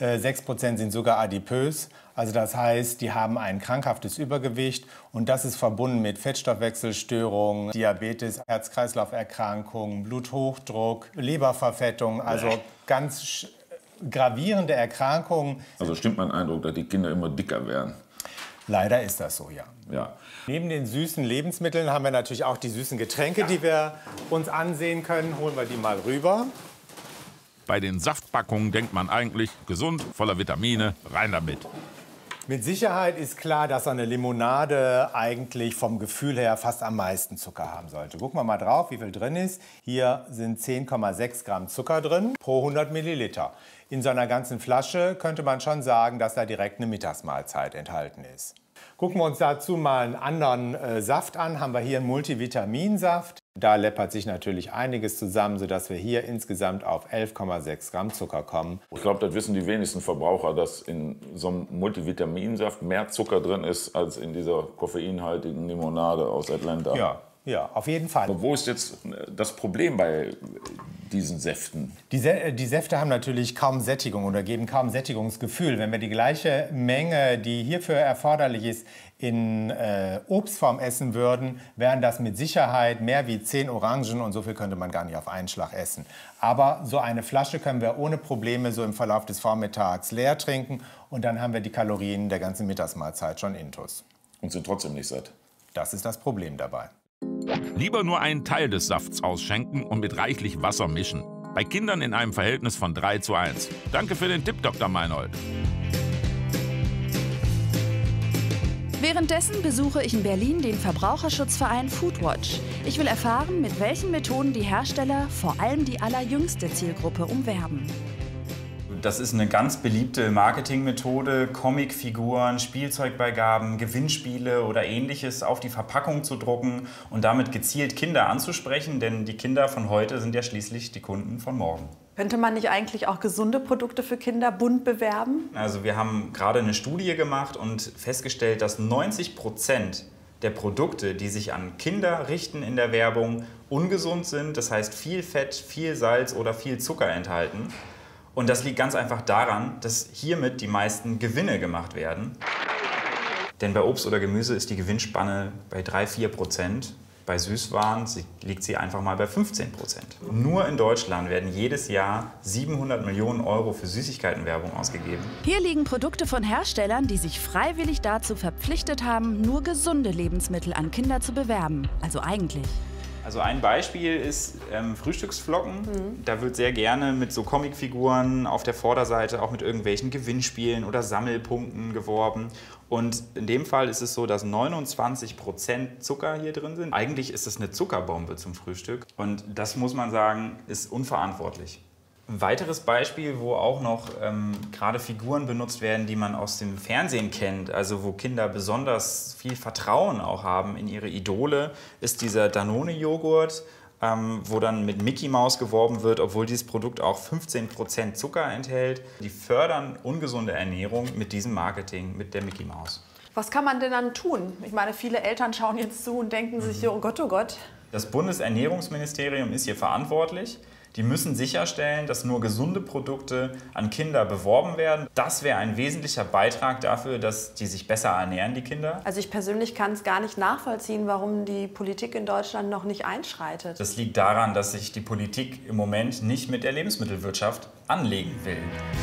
6% sind sogar adipös. Also das heißt, die haben ein krankhaftes Übergewicht und das ist verbunden mit Fettstoffwechselstörungen, Diabetes, Herz-Kreislauf-Erkrankungen, Bluthochdruck, Leberverfettung, also ganz gravierende Erkrankungen. Also stimmt mein Eindruck, dass die Kinder immer dicker werden? Leider ist das so, ja. Ja. Neben den süßen Lebensmitteln haben wir natürlich auch die süßen Getränke, die wir uns ansehen können. Holen wir die mal rüber. Bei den Saftpackungen denkt man eigentlich, gesund, voller Vitamine, rein damit. Mit Sicherheit ist klar, dass so eine Limonade eigentlich vom Gefühl her fast am meisten Zucker haben sollte. Gucken wir mal drauf, wie viel drin ist. Hier sind 10,6 Gramm Zucker drin pro 100 Milliliter. In so einer ganzen Flasche könnte man schon sagen, dass da direkt eine Mittagsmahlzeit enthalten ist. Gucken wir uns dazu mal einen anderen Saft an. Haben wir hier einen Multivitaminsaft. Da läppert sich natürlich einiges zusammen, sodass wir hier insgesamt auf 11,6 Gramm Zucker kommen. Ich glaube, das wissen die wenigsten Verbraucher, dass in so einem Multivitaminsaft mehr Zucker drin ist als in dieser koffeinhaltigen Limonade aus Atlanta. Ja, auf jeden Fall. Aber wo ist jetzt das Problem bei diesen Säften? Die Säfte haben natürlich kaum Sättigung oder geben kaum Sättigungsgefühl. Wenn wir die gleiche Menge, die hierfür erforderlich ist, in Obstform essen würden, wären das mit Sicherheit mehr wie 10 Orangen und so viel könnte man gar nicht auf einen Schlag essen. Aber so eine Flasche können wir ohne Probleme so im Verlauf des Vormittags leer trinken und dann haben wir die Kalorien der ganzen Mittagsmahlzeit schon intus. Und sind trotzdem nicht satt. Das ist das Problem dabei. Lieber nur einen Teil des Safts ausschenken und mit reichlich Wasser mischen. Bei Kindern in einem Verhältnis von 3:1. Danke für den Tipp, Dr. Meinhold. Währenddessen besuche ich in Berlin den Verbraucherschutzverein Foodwatch. Ich will erfahren, mit welchen Methoden die Hersteller vor allem die allerjüngste Zielgruppe umwerben. Das ist eine ganz beliebte Marketingmethode, Comicfiguren, Spielzeugbeigaben, Gewinnspiele oder Ähnliches auf die Verpackung zu drucken und damit gezielt Kinder anzusprechen, denn die Kinder von heute sind ja schließlich die Kunden von morgen. Könnte man nicht eigentlich auch gesunde Produkte für Kinder bunt bewerben? Also wir haben gerade eine Studie gemacht und festgestellt, dass 90% der Produkte, die sich an Kinder richten in der Werbung, ungesund sind. Das heißt viel Fett, viel Salz oder viel Zucker enthalten. Und das liegt ganz einfach daran, dass hiermit die meisten Gewinne gemacht werden. Denn bei Obst oder Gemüse ist die Gewinnspanne bei 3–4%. Bei Süßwaren liegt sie einfach mal bei 15%. Nur in Deutschland werden jedes Jahr 700 Millionen Euro für Süßigkeitenwerbung ausgegeben. Hier liegen Produkte von Herstellern, die sich freiwillig dazu verpflichtet haben, nur gesunde Lebensmittel an Kinder zu bewerben. Also eigentlich. Also ein Beispiel ist Frühstücksflocken. Da wird sehr gerne mit so Comicfiguren auf der Vorderseite auch mit irgendwelchen Gewinnspielen oder Sammelpunkten geworben. Und in dem Fall ist es so, dass 29% Zucker hier drin sind. Eigentlich ist es eine Zuckerbombe zum Frühstück. Und das muss man sagen, ist unverantwortlich. Ein weiteres Beispiel, wo auch noch gerade Figuren benutzt werden, die man aus dem Fernsehen kennt, also wo Kinder besonders viel Vertrauen auch haben in ihre Idole, ist dieser Danone-Joghurt, wo dann mit Mickey Maus geworben wird, obwohl dieses Produkt auch 15% Zucker enthält. Die fördern ungesunde Ernährung mit diesem Marketing, mit der Mickey Maus. Was kann man denn dann tun? Ich meine, viele Eltern schauen jetzt zu und denken sich, oh Gott, oh Gott. Das Bundesernährungsministerium ist hier verantwortlich. Die müssen sicherstellen, dass nur gesunde Produkte an Kinder beworben werden. Das wäre ein wesentlicher Beitrag dafür, dass die sich besser ernähren, die Kinder. Also ich persönlich kann es gar nicht nachvollziehen, warum die Politik in Deutschland noch nicht einschreitet. Das liegt daran, dass sich die Politik im Moment nicht mit der Lebensmittelwirtschaft anlegen will.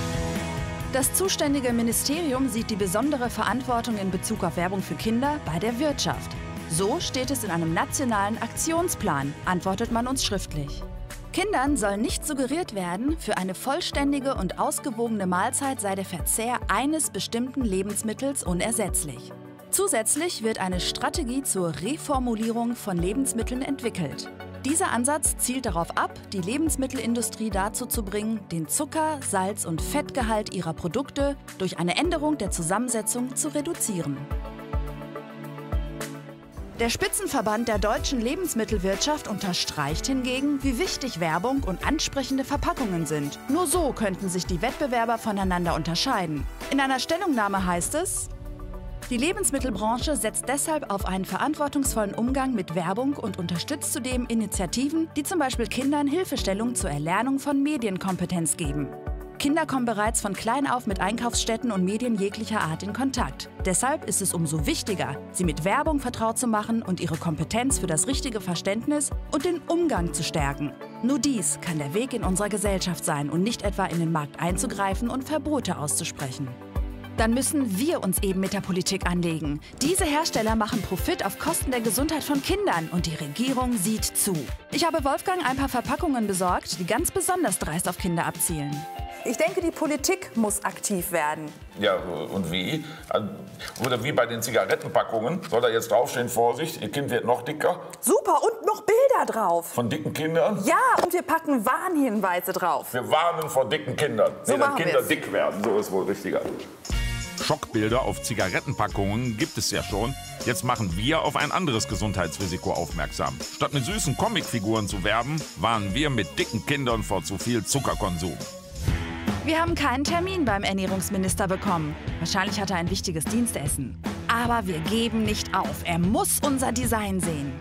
Das zuständige Ministerium sieht die besondere Verantwortung in Bezug auf Werbung für Kinder bei der Wirtschaft. So steht es in einem nationalen Aktionsplan, antwortet man uns schriftlich. Kindern soll nicht suggeriert werden, für eine vollständige und ausgewogene Mahlzeit sei der Verzehr eines bestimmten Lebensmittels unersetzlich. Zusätzlich wird eine Strategie zur Reformulierung von Lebensmitteln entwickelt. Dieser Ansatz zielt darauf ab, die Lebensmittelindustrie dazu zu bringen, den Zucker-, Salz- und Fettgehalt ihrer Produkte durch eine Änderung der Zusammensetzung zu reduzieren. Der Spitzenverband der deutschen Lebensmittelwirtschaft unterstreicht hingegen, wie wichtig Werbung und ansprechende Verpackungen sind. Nur so könnten sich die Wettbewerber voneinander unterscheiden. In einer Stellungnahme heißt es: Die Lebensmittelbranche setzt deshalb auf einen verantwortungsvollen Umgang mit Werbung und unterstützt zudem Initiativen, die zum Beispiel Kindern Hilfestellung zur Erlernung von Medienkompetenz geben. Kinder kommen bereits von klein auf mit Einkaufsstätten und Medien jeglicher Art in Kontakt. Deshalb ist es umso wichtiger, sie mit Werbung vertraut zu machen und ihre Kompetenz für das richtige Verständnis und den Umgang zu stärken. Nur dies kann der Weg in unserer Gesellschaft sein und nicht etwa in den Markt einzugreifen und Verbote auszusprechen. Dann müssen wir uns eben mit der Politik anlegen. Diese Hersteller machen Profit auf Kosten der Gesundheit von Kindern und die Regierung sieht zu. Ich habe Wolfgang ein paar Verpackungen besorgt, die ganz besonders dreist auf Kinder abzielen. Ich denke, die Politik muss aktiv werden. Ja, und wie? Oder wie bei den Zigarettenpackungen. Soll da jetzt draufstehen, Vorsicht, Ihr Kind wird noch dicker? Super, und noch Bilder drauf. Von dicken Kindern? Ja, und wir packen Warnhinweise drauf. Wir warnen vor dicken Kindern. So Wenn dann machen Kinder wir's. dick werden, so ist wohl richtiger. Schockbilder auf Zigarettenpackungen gibt es ja schon. Jetzt machen wir auf ein anderes Gesundheitsrisiko aufmerksam. Statt mit süßen Comicfiguren zu werben, warnen wir mit dicken Kindern vor zu viel Zuckerkonsum. Wir haben keinen Termin beim Ernährungsminister bekommen. Wahrscheinlich hat er ein wichtiges Dienstessen. Aber wir geben nicht auf. Er muss unser Design sehen.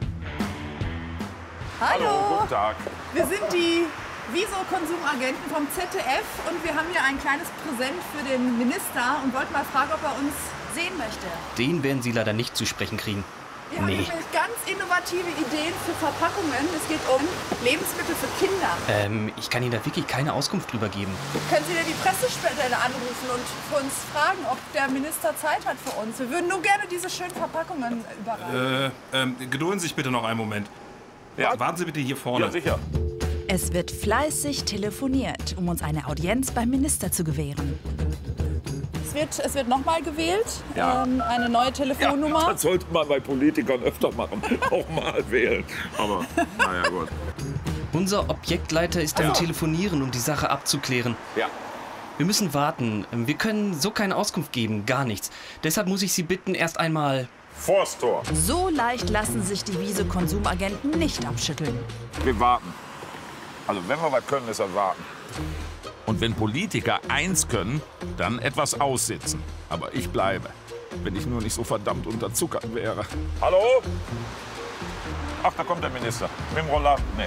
Hallo. Guten Tag. Wir sind die Wieso-Konsumagenten vom ZDF und wir haben hier ein kleines Präsent für den Minister und wollten mal fragen, ob er uns sehen möchte. Den werden Sie leider nicht zu sprechen kriegen. Wir haben nämlich ganz innovative Ideen für Verpackungen. Es geht um Lebensmittel für Kinder. Ich kann Ihnen da wirklich keine Auskunft drüber geben. Können Sie denn die Pressestelle anrufen und für uns fragen, ob der Minister Zeit hat für uns? Wir würden nur gerne diese schönen Verpackungen überreichen. Gedulden Sie sich bitte noch einen Moment. Ja, warten Sie bitte hier vorne. Ja, sicher. Es wird fleißig telefoniert, um uns eine Audienz beim Minister zu gewähren. Es wird nochmal gewählt, Ja. eine neue Telefonnummer. Ja, das sollte man bei Politikern öfter machen. Auch mal wählen. Aber, naja, gut. Unser Objektleiter ist am Telefonieren, um die Sache abzuklären. Ja. Wir müssen warten. Wir können so keine Auskunft geben, gar nichts. Deshalb muss ich Sie bitten, erst einmal... Vors Tor. So leicht lassen sich die Wiese-Konsumagenten nicht abschütteln. Wir warten. Also wenn wir was können, ist das warten. Und wenn Politiker eins können, dann etwas aussitzen. Aber ich bleibe, wenn ich nur nicht so verdammt unterzuckert wäre. Hallo? Ach, da kommt der Minister. Mit dem Roller. Nee.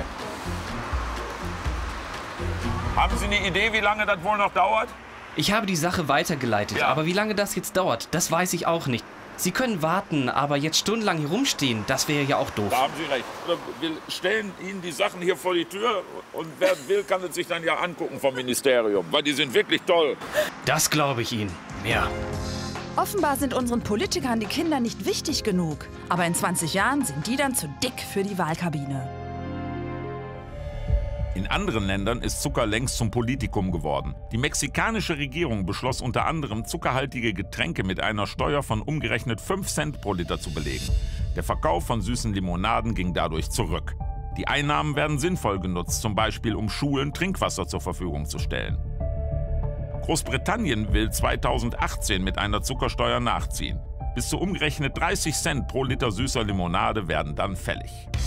Haben Sie eine Idee, wie lange das wohl noch dauert? Ich habe die Sache weitergeleitet, aber wie lange das jetzt dauert, das weiß ich auch nicht. Sie können warten, aber jetzt stundenlang hier rumstehen, das wäre ja auch doof. Da haben Sie recht. Wir stellen Ihnen die Sachen hier vor die Tür und wer will, kann es sich dann ja angucken vom Ministerium, weil die sind wirklich toll. Das glaube ich Ihnen. Ja. Offenbar sind unseren Politikern die Kinder nicht wichtig genug. Aber in 20 Jahren sind die dann zu dick für die Wahlkabine. In anderen Ländern ist Zucker längst zum Politikum geworden. Die mexikanische Regierung beschloss unter anderem, zuckerhaltige Getränke mit einer Steuer von umgerechnet 5 Cent pro Liter zu belegen. Der Verkauf von süßen Limonaden ging dadurch zurück. Die Einnahmen werden sinnvoll genutzt, zum Beispiel um Schulen Trinkwasser zur Verfügung zu stellen. Großbritannien will 2018 mit einer Zuckersteuer nachziehen. Bis zu umgerechnet 30 Cent pro Liter süßer Limonade werden dann fällig.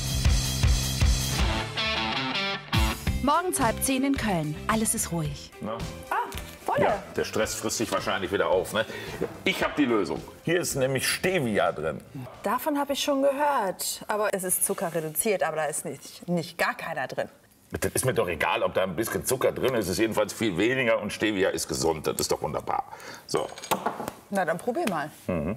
Morgens 9:30 in Köln. Alles ist ruhig. Na? Wolle. Ja, der Stress frisst sich wahrscheinlich wieder auf. Ne? Ich habe die Lösung. Hier ist nämlich Stevia drin. Davon habe ich schon gehört. Aber es ist zuckerreduziert, aber da ist nicht gar keiner drin. Das ist mir doch egal, ob da ein bisschen Zucker drin ist. Es ist jedenfalls viel weniger und Stevia ist gesund. Das ist doch wunderbar. So. Na, dann probier mal. Mhm.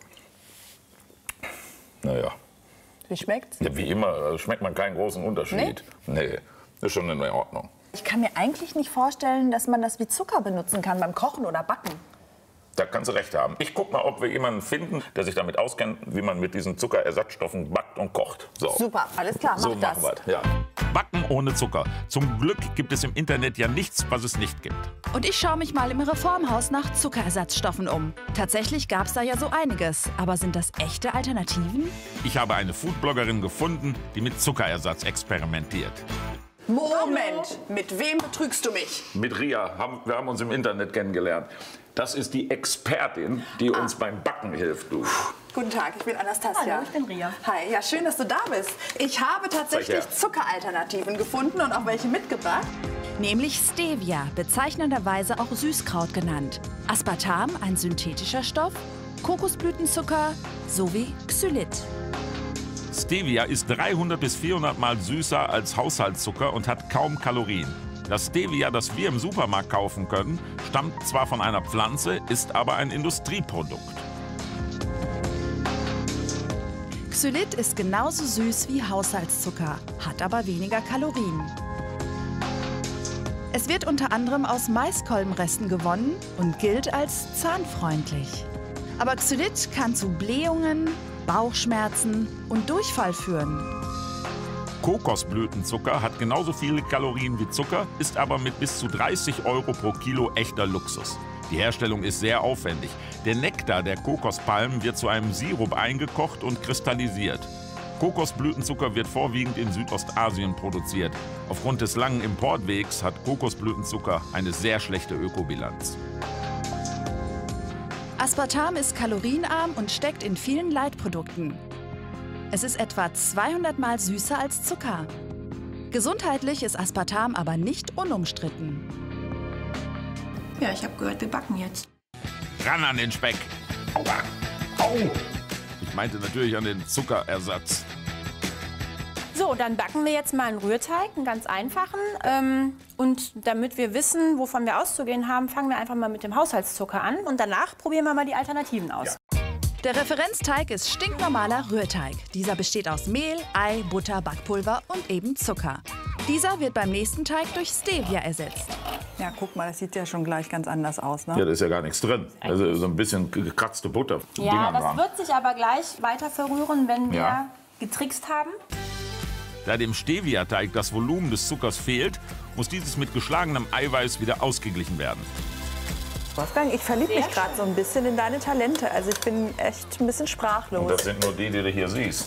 Naja. Wie schmeckt's? Ja, wie immer schmeckt man keinen großen Unterschied. Nee, ist schon in Ordnung. Ich kann mir eigentlich nicht vorstellen, dass man das wie Zucker benutzen kann beim Kochen oder Backen. Da kannst du recht haben. Ich guck mal, ob wir jemanden finden, der sich damit auskennt, wie man mit diesen Zuckerersatzstoffen backt und kocht. So. Super, alles klar, So mach das. machen wir es. Ja. Backen ohne Zucker. Zum Glück gibt es im Internet ja nichts, was es nicht gibt. Und ich schaue mich mal im Reformhaus nach Zuckerersatzstoffen um. Tatsächlich gab es da ja so einiges. Aber sind das echte Alternativen? Ich habe eine Foodbloggerin gefunden, die mit Zuckerersatz experimentiert. Moment, mit wem betrügst du mich? Mit Ria. Wir haben uns im Internet kennengelernt. Das ist die Expertin, die uns beim Backen hilft. Du. Guten Tag, ich bin Anastasia. Hallo, ich bin Ria. Hi, ja, schön, dass du da bist. Ich habe tatsächlich Zeig her. Zuckeralternativen gefunden und auch welche mitgebracht. Nämlich Stevia, bezeichnenderweise auch Süßkraut genannt. Aspartam, ein synthetischer Stoff, Kokosblütenzucker sowie Xylit. Stevia ist 300 bis 400 Mal süßer als Haushaltszucker und hat kaum Kalorien. Das Stevia, das wir im Supermarkt kaufen können, stammt zwar von einer Pflanze, ist aber ein Industrieprodukt. Xylit ist genauso süß wie Haushaltszucker, hat aber weniger Kalorien. Es wird unter anderem aus Maiskolbenresten gewonnen und gilt als zahnfreundlich. Aber Xylit kann zu Blähungen, Bauchschmerzen und Durchfall führen. Kokosblütenzucker hat genauso viele Kalorien wie Zucker, ist aber mit bis zu 30 € pro Kilo echter Luxus. Die Herstellung ist sehr aufwendig. Der Nektar der Kokospalmen wird zu einem Sirup eingekocht und kristallisiert. Kokosblütenzucker wird vorwiegend in Südostasien produziert. Aufgrund des langen Importwegs hat Kokosblütenzucker eine sehr schlechte Ökobilanz. Aspartam ist kalorienarm und steckt in vielen Leitprodukten. Es ist etwa 200 Mal süßer als Zucker. Gesundheitlich ist Aspartam aber nicht unumstritten. Ja, ich habe gehört, wir backen jetzt. Ran an den Speck! Aua! Au! Ich meinte natürlich an den Zuckerersatz. So, dann backen wir jetzt mal einen Rührteig, einen ganz einfachen. Und damit wir wissen, wovon wir auszugehen haben, fangen wir einfach mal mit dem Haushaltszucker an. Und danach probieren wir mal die Alternativen aus. Der Referenzteig ist stinknormaler Rührteig. Dieser besteht aus Mehl, Ei, Butter, Backpulver und eben Zucker. Dieser wird beim nächsten Teig durch Stevia ersetzt. Ja, guck mal, das sieht ja schon gleich ganz anders aus, ne? Ja, da ist ja gar nichts drin. Also so ein bisschen gekratzte Butter. Ja, das wird sich aber gleich weiter verrühren, wenn wir getrickst haben. Da dem Stevia-Teig das Volumen des Zuckers fehlt, muss dieses mit geschlagenem Eiweiß wieder ausgeglichen werden. Wolfgang, ich verliebe mich gerade so ein bisschen in deine Talente. Also ich bin echt ein bisschen sprachlos. Und das sind nur die du hier siehst.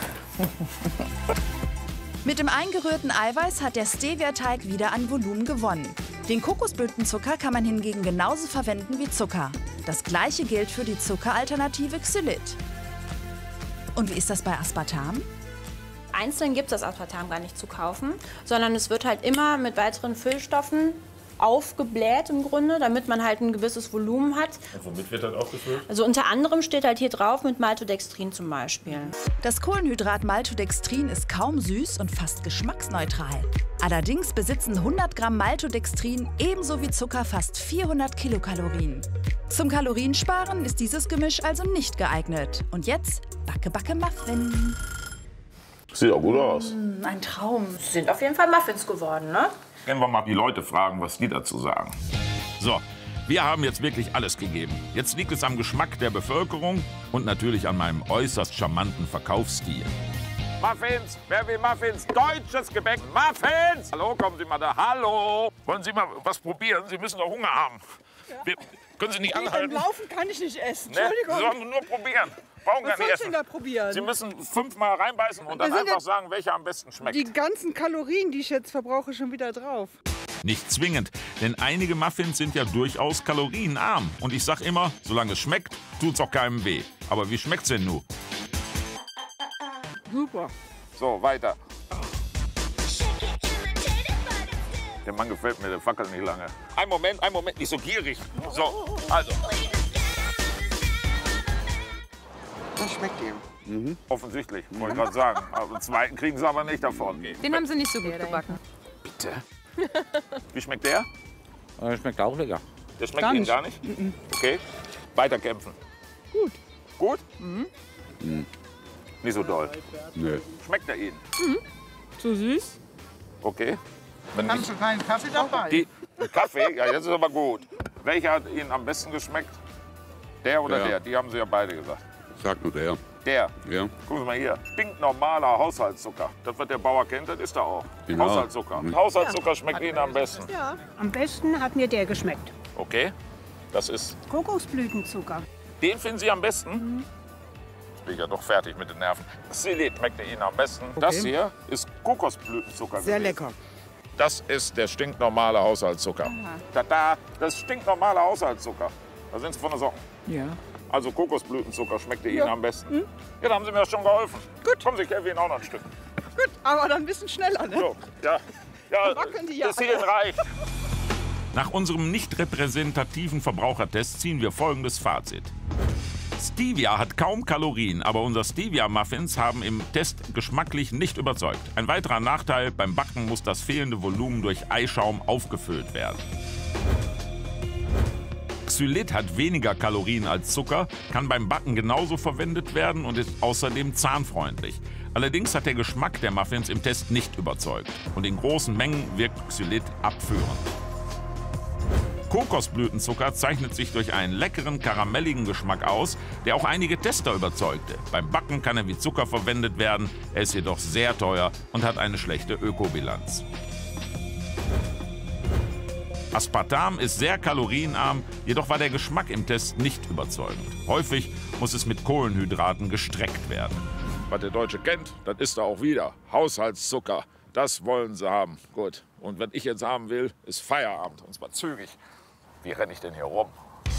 Mit dem eingerührten Eiweiß hat der Stevia-Teig wieder an Volumen gewonnen. Den Kokosblütenzucker kann man hingegen genauso verwenden wie Zucker. Das gleiche gilt für die Zuckeralternative Xylit. Und wie ist das bei Aspartam? Einzeln gibt es das Aspartam gar nicht zu kaufen, sondern es wird halt immer mit weiteren Füllstoffen aufgebläht im Grunde, damit man halt ein gewisses Volumen hat. Und womit wird das aufgefüllt? Also unter anderem steht halt hier drauf mit Maltodextrin zum Beispiel. Das Kohlenhydrat Maltodextrin ist kaum süß und fast geschmacksneutral. Allerdings besitzen 100 Gramm Maltodextrin ebenso wie Zucker fast 400 Kilokalorien. Zum Kaloriensparen ist dieses Gemisch also nicht geeignet. Und jetzt Backe Muffin. Sieht auch gut aus. Ein Traum. Sind auf jeden Fall Muffins geworden, ne? Können wir mal die Leute fragen, was die dazu sagen. So, wir haben jetzt wirklich alles gegeben. Jetzt liegt es am Geschmack der Bevölkerung und natürlich an meinem äußerst charmanten Verkaufsstil. Muffins, wer will Muffins? Deutsches Gebäck, Muffins! Hallo, kommen Sie mal da. Hallo! Wollen Sie mal was probieren? Sie müssen doch Hunger haben. Können Sie nicht anhalten? Beim Laufen kann ich nicht essen. Ne? Entschuldigung. Sie sollen nur probieren. Brauchen gar Was nicht soll ich essen. denn da probieren? Sie müssen 5-mal reinbeißen und dann Da sind einfach ja sagen, welcher am besten schmeckt. Die ganzen Kalorien, die ich jetzt verbrauche, schon wieder drauf. Nicht zwingend, denn einige Muffins sind ja durchaus kalorienarm. Und ich sag immer, solange es schmeckt, tut's auch keinem weh. Aber wie schmeckt's denn nun? Super. So, weiter. Der Mann gefällt mir, der fackelt nicht lange. Ein Moment, nicht so gierig. So, also. Das schmeckt ihm. Offensichtlich, wollte ich gerade sagen. Aber den zweiten kriegen sie aber nicht davon. Den haben sie nicht so gut gebacken. Bitte? Wie schmeckt der? Der schmeckt auch lecker. Der schmeckt Ihnen gar nicht? Okay. Weiter kämpfen. Gut. Gut? Nicht so doll. Nö. Schmeckt er Ihnen? Zu süß? Okay. Wenn Haben Sie keinen Kaffee dabei? Kaffee? Ja, jetzt ist aber gut. Welcher hat Ihnen am besten geschmeckt? Der oder der? Die haben Sie ja beide gesagt. Sagt nur der. Der? Ja. Gucken Sie mal hier. Stinknormaler Haushaltszucker. Das, was der Bauer kennt, das ist er auch. Genau. Haushaltszucker. Mhm. Haushaltszucker schmeckt Ihnen am besten. Ja, am besten hat mir der geschmeckt. Okay. Das ist... Kokosblütenzucker. Den finden Sie am besten? Ich bin ja doch fertig mit den Nerven. Xylit schmeckt Ihnen am besten. Okay. Das hier ist Kokosblütenzucker. Sehr gewesen. lecker. Das ist der stinknormale Haushaltszucker. Tada, das ist stinknormale Haushaltszucker. Da sind Sie von der Socken. Ja. Also Kokosblütenzucker schmeckt Ihnen am besten. Ja, da haben Sie mir schon geholfen. Gut. Kommen Sie, ich helfe Ihnen auch noch ein Stück. Gut, aber dann ein bisschen schneller, ne? So, ja. Ja, wackeln die ja bis hierhin alle. reicht. Nach unserem nicht repräsentativen Verbrauchertest ziehen wir folgendes Fazit. Stevia hat kaum Kalorien, aber unsere Stevia-Muffins haben im Test geschmacklich nicht überzeugt. Ein weiterer Nachteil: beim Backen muss das fehlende Volumen durch Eischaum aufgefüllt werden. Xylit hat weniger Kalorien als Zucker, kann beim Backen genauso verwendet werden und ist außerdem zahnfreundlich. Allerdings hat der Geschmack der Muffins im Test nicht überzeugt und in großen Mengen wirkt Xylit abführend. Kokosblütenzucker zeichnet sich durch einen leckeren, karamelligen Geschmack aus, der auch einige Tester überzeugte. Beim Backen kann er wie Zucker verwendet werden, er ist jedoch sehr teuer und hat eine schlechte Ökobilanz. Aspartam ist sehr kalorienarm, jedoch war der Geschmack im Test nicht überzeugend. Häufig muss es mit Kohlenhydraten gestreckt werden. Was der Deutsche kennt, das ist er auch wieder. Haushaltszucker, das wollen sie haben. Gut, und was ich jetzt haben will, ist Feierabend, und zwar zügig. Wie renne ich denn hier rum?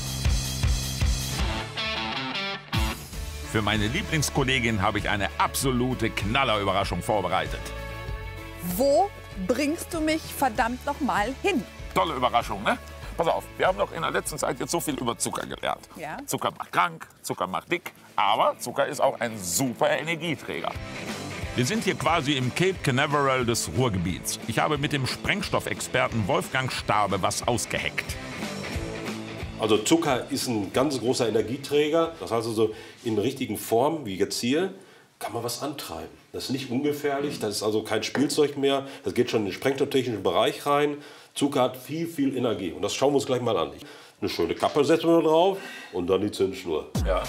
Für meine Lieblingskollegin habe ich eine absolute Knallerüberraschung vorbereitet. Wo bringst du mich verdammt noch mal hin? Tolle Überraschung, ne? Pass auf, wir haben doch in der letzten Zeit jetzt so viel über Zucker gelernt. Ja. Zucker macht krank, Zucker macht dick, aber Zucker ist auch ein super Energieträger. Wir sind hier quasi im Cape Canaveral des Ruhrgebiets. Ich habe mit dem Sprengstoffexperten Wolfgang Stabe was ausgeheckt. Also Zucker ist ein ganz großer Energieträger. Das heißt also, in richtigen Form, wie jetzt hier, kann man was antreiben. Das ist nicht ungefährlich, das ist also kein Spielzeug mehr. Das geht schon in den sprengstofftechnischen Bereich rein. Zucker hat viel, viel Energie. Und das schauen wir uns gleich mal an. Eine schöne Kappe setzen wir drauf und dann die Zündschnur. Ja.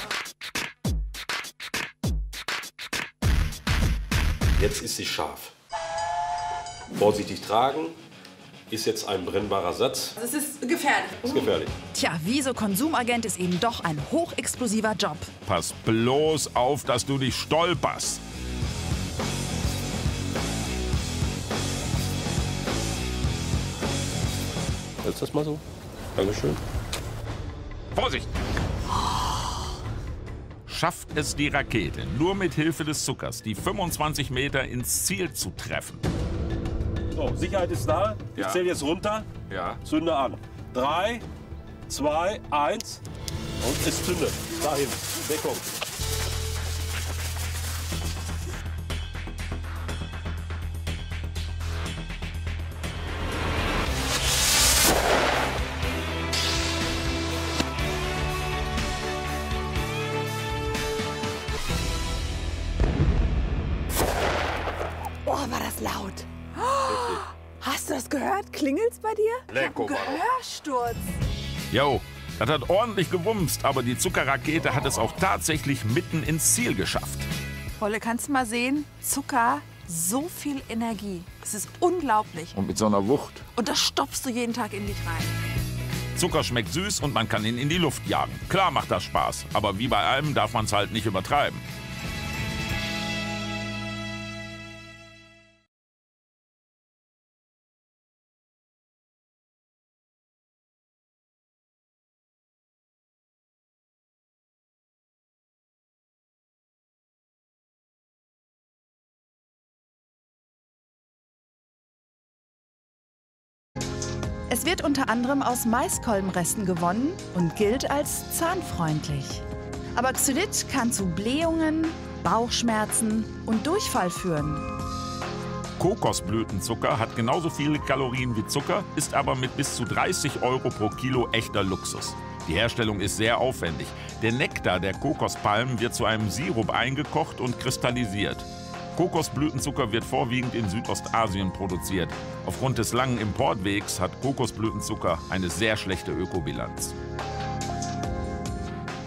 Jetzt ist sie scharf. Vorsichtig tragen. Ist jetzt ein brennbarer Satz. Das ist gefährlich. Das ist gefährlich. Tja, Wieso Konsumagent ist eben doch ein hochexplosiver Job. Pass bloß auf, dass du nicht stolperst. Hältst das mal so? Dankeschön. Vorsicht! Schafft es die Rakete nur mit Hilfe des Zuckers, die 25 Meter ins Ziel zu treffen? So, Sicherheit ist da. Ich Ja. zähle jetzt runter. Ja. Zünde an. 3, 2, 1 und es zündet. Dahin. Deckung. Oh, war das laut. Hast du das gehört? Klingelt's bei dir? Lecko, Gehörsturz. Jo, das hat ordentlich gewumst, aber die Zuckerrakete hat es auch tatsächlich mitten ins Ziel geschafft. Wolle, kannst du mal sehen? Zucker, so viel Energie. Es ist unglaublich. Und mit so einer Wucht. Und das stopfst du jeden Tag in dich rein. Zucker schmeckt süß und man kann ihn in die Luft jagen. Klar macht das Spaß, aber wie bei allem darf man es halt nicht übertreiben. Es wird unter anderem aus Maiskolbenresten gewonnen und gilt als zahnfreundlich. Aber Xylit kann zu Blähungen, Bauchschmerzen und Durchfall führen. Kokosblütenzucker hat genauso viele Kalorien wie Zucker, ist aber mit bis zu 30 € pro Kilo echter Luxus. Die Herstellung ist sehr aufwendig. Der Nektar der Kokospalmen wird zu einem Sirup eingekocht und kristallisiert. Kokosblütenzucker wird vorwiegend in Südostasien produziert. Aufgrund des langen Importwegs hat Kokosblütenzucker eine sehr schlechte Ökobilanz.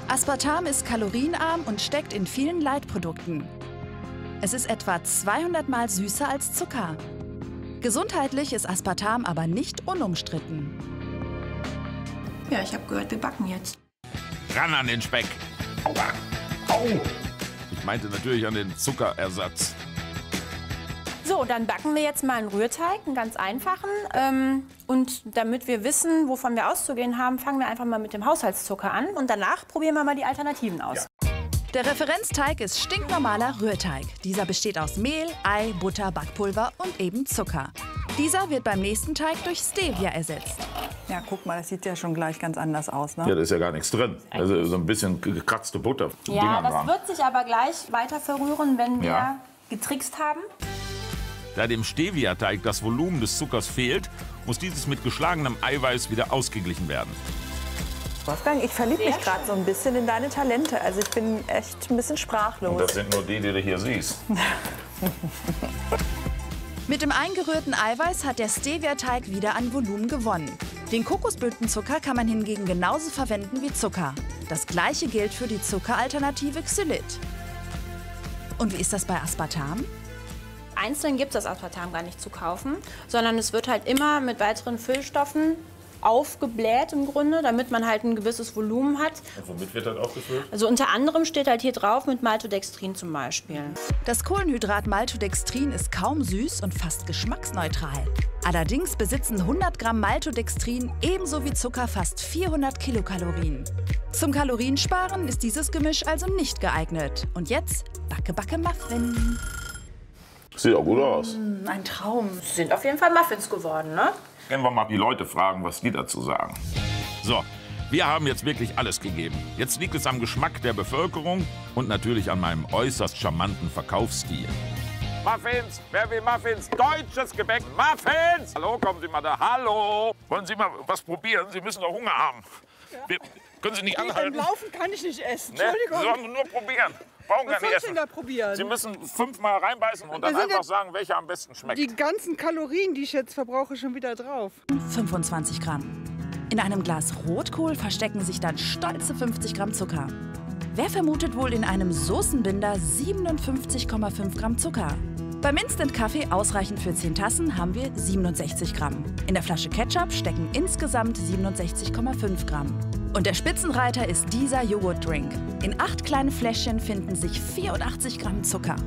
Aspartam ist kalorienarm und steckt in vielen Leitprodukten. Es ist etwa 200 Mal süßer als Zucker. Gesundheitlich ist Aspartam aber nicht unumstritten. Ja, ich habe gehört, wir backen jetzt. Ran an den Speck. Aua. Au. Ich meinte natürlich an den Zuckerersatz. So, dann backen wir jetzt mal einen Rührteig, einen ganz einfachen. Und damit wir wissen, wovon wir auszugehen haben, fangen wir einfach mal mit dem Haushaltszucker an. Und danach probieren wir mal die Alternativen aus. Ja. Der Referenzteig ist stinknormaler Rührteig. Dieser besteht aus Mehl, Ei, Butter, Backpulver und eben Zucker. Dieser wird beim nächsten Teig durch Stevia ersetzt. Ja, guck mal, das sieht ja schon gleich ganz anders aus, ne? Ja, da ist ja gar nichts drin. Also so ein bisschen gekratzte Butter. Ja, das wird sich aber gleich weiter verrühren, wenn wir getrickst haben. Da dem Stevia-Teig das Volumen des Zuckers fehlt, muss dieses mit geschlagenem Eiweiß wieder ausgeglichen werden. Wolfgang, ich verliebe mich gerade so ein bisschen in deine Talente. Also ich bin echt ein bisschen sprachlos. Und das sind nur die du hier siehst. Mit dem eingerührten Eiweiß hat der Stevia-Teig wieder an Volumen gewonnen. Den Kokosblütenzucker kann man hingegen genauso verwenden wie Zucker. Das gleiche gilt für die Zuckeralternative Xylit. Und wie ist das bei Aspartam? Einzeln gibt es das Aspartam gar nicht zu kaufen, sondern es wird halt immer mit weiteren Füllstoffen aufgebläht im Grunde, damit man halt ein gewisses Volumen hat. Und womit wird das aufgefüllt? Also unter anderem steht halt hier drauf mit Maltodextrin zum Beispiel. Das Kohlenhydrat Maltodextrin ist kaum süß und fast geschmacksneutral. Allerdings besitzen 100 Gramm Maltodextrin ebenso wie Zucker fast 400 Kilokalorien. Zum Kaloriensparen ist dieses Gemisch also nicht geeignet. Und jetzt Backe, Backe, Muffin. Sieht auch gut aus. Ein Traum. Es sind auf jeden Fall Muffins geworden, ne? Können wir mal die Leute fragen, was die dazu sagen. So, wir haben jetzt wirklich alles gegeben. Jetzt liegt es am Geschmack der Bevölkerung und natürlich an meinem äußerst charmanten Verkaufsstil. Muffins, wer will Muffins? Deutsches Gebäck, Muffins! Hallo, kommen Sie mal da. Hallo! Wollen Sie mal was probieren? Sie müssen doch Hunger haben. Können Sie nicht anhalten? Beim Laufen kann ich nicht essen. Ne? Entschuldigung. Sie sollen nur probieren. Brauchen Was gar nicht soll ich denn essen. da probieren? Sie müssen 5-mal reinbeißen und dann einfach sagen, welcher am besten schmeckt. Die ganzen Kalorien, die ich jetzt verbrauche, schon wieder drauf. 25 Gramm. In einem Glas Rotkohl verstecken sich dann stolze 50 Gramm Zucker. Wer vermutet wohl in einem Soßenbinder 57,5 Gramm Zucker? Beim Instant-Kaffee, ausreichend für 10 Tassen, haben wir 67 Gramm. In der Flasche Ketchup stecken insgesamt 67,5 Gramm. Und der Spitzenreiter ist dieser Joghurtdrink. In 8 kleinen Fläschchen finden sich 84 Gramm Zucker.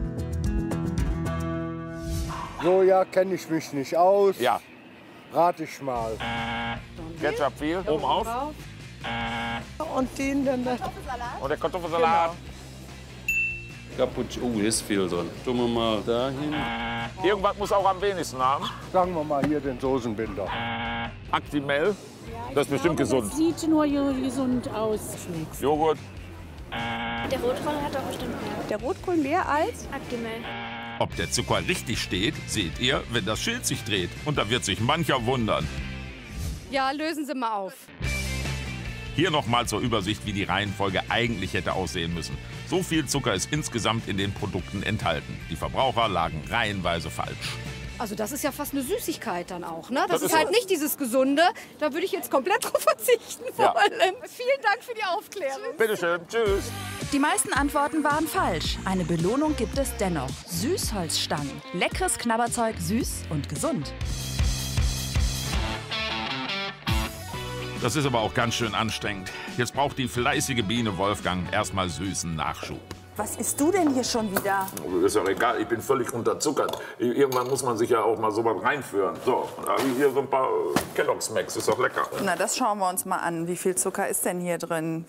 Soja kenne ich mich nicht aus. Ja. Rate ich mal. Ketchup viel, oben auf. Und den dann da. Und der Kartoffelsalat. Cappuccino. Oh, ist viel drin. Tun wir mal dahin. Irgendwas muss auch am wenigsten haben. Sagen wir mal hier den Soßenbinder. Actimel. Das ist bestimmt gesund. Das sieht nur gesund aus. Joghurt. Der Rotkohl hat doch bestimmt mehr. Der Rotkohl mehr als? Actimel. Ob der Zucker richtig steht, seht ihr, wenn das Schild sich dreht. Und da wird sich mancher wundern. Ja, lösen Sie mal auf. Hier nochmal zur Übersicht, wie die Reihenfolge eigentlich hätte aussehen müssen. So viel Zucker ist insgesamt in den Produkten enthalten. Die Verbraucher lagen reihenweise falsch. Also das ist ja fast eine Süßigkeit dann auch, ne? Das Das ist halt ist- nicht dieses Gesunde. Da würde ich jetzt komplett drauf verzichten Ja. wollen. Vielen Dank für die Aufklärung. Bitte schön, tschüss. Die meisten Antworten waren falsch. Eine Belohnung gibt es dennoch. Süßholzstangen. Leckeres Knabberzeug, süß und gesund. Das ist aber auch ganz schön anstrengend. Jetzt braucht die fleißige Biene Wolfgang erstmal süßen Nachschub. Was isst du denn hier schon wieder? Ist doch egal, ich bin völlig unterzuckert. Irgendwann muss man sich ja auch mal so was reinführen. So, da habe ich hier so ein paar Kellogg's Max, ist doch lecker. Na, das schauen wir uns mal an. Wie viel Zucker ist denn hier drin?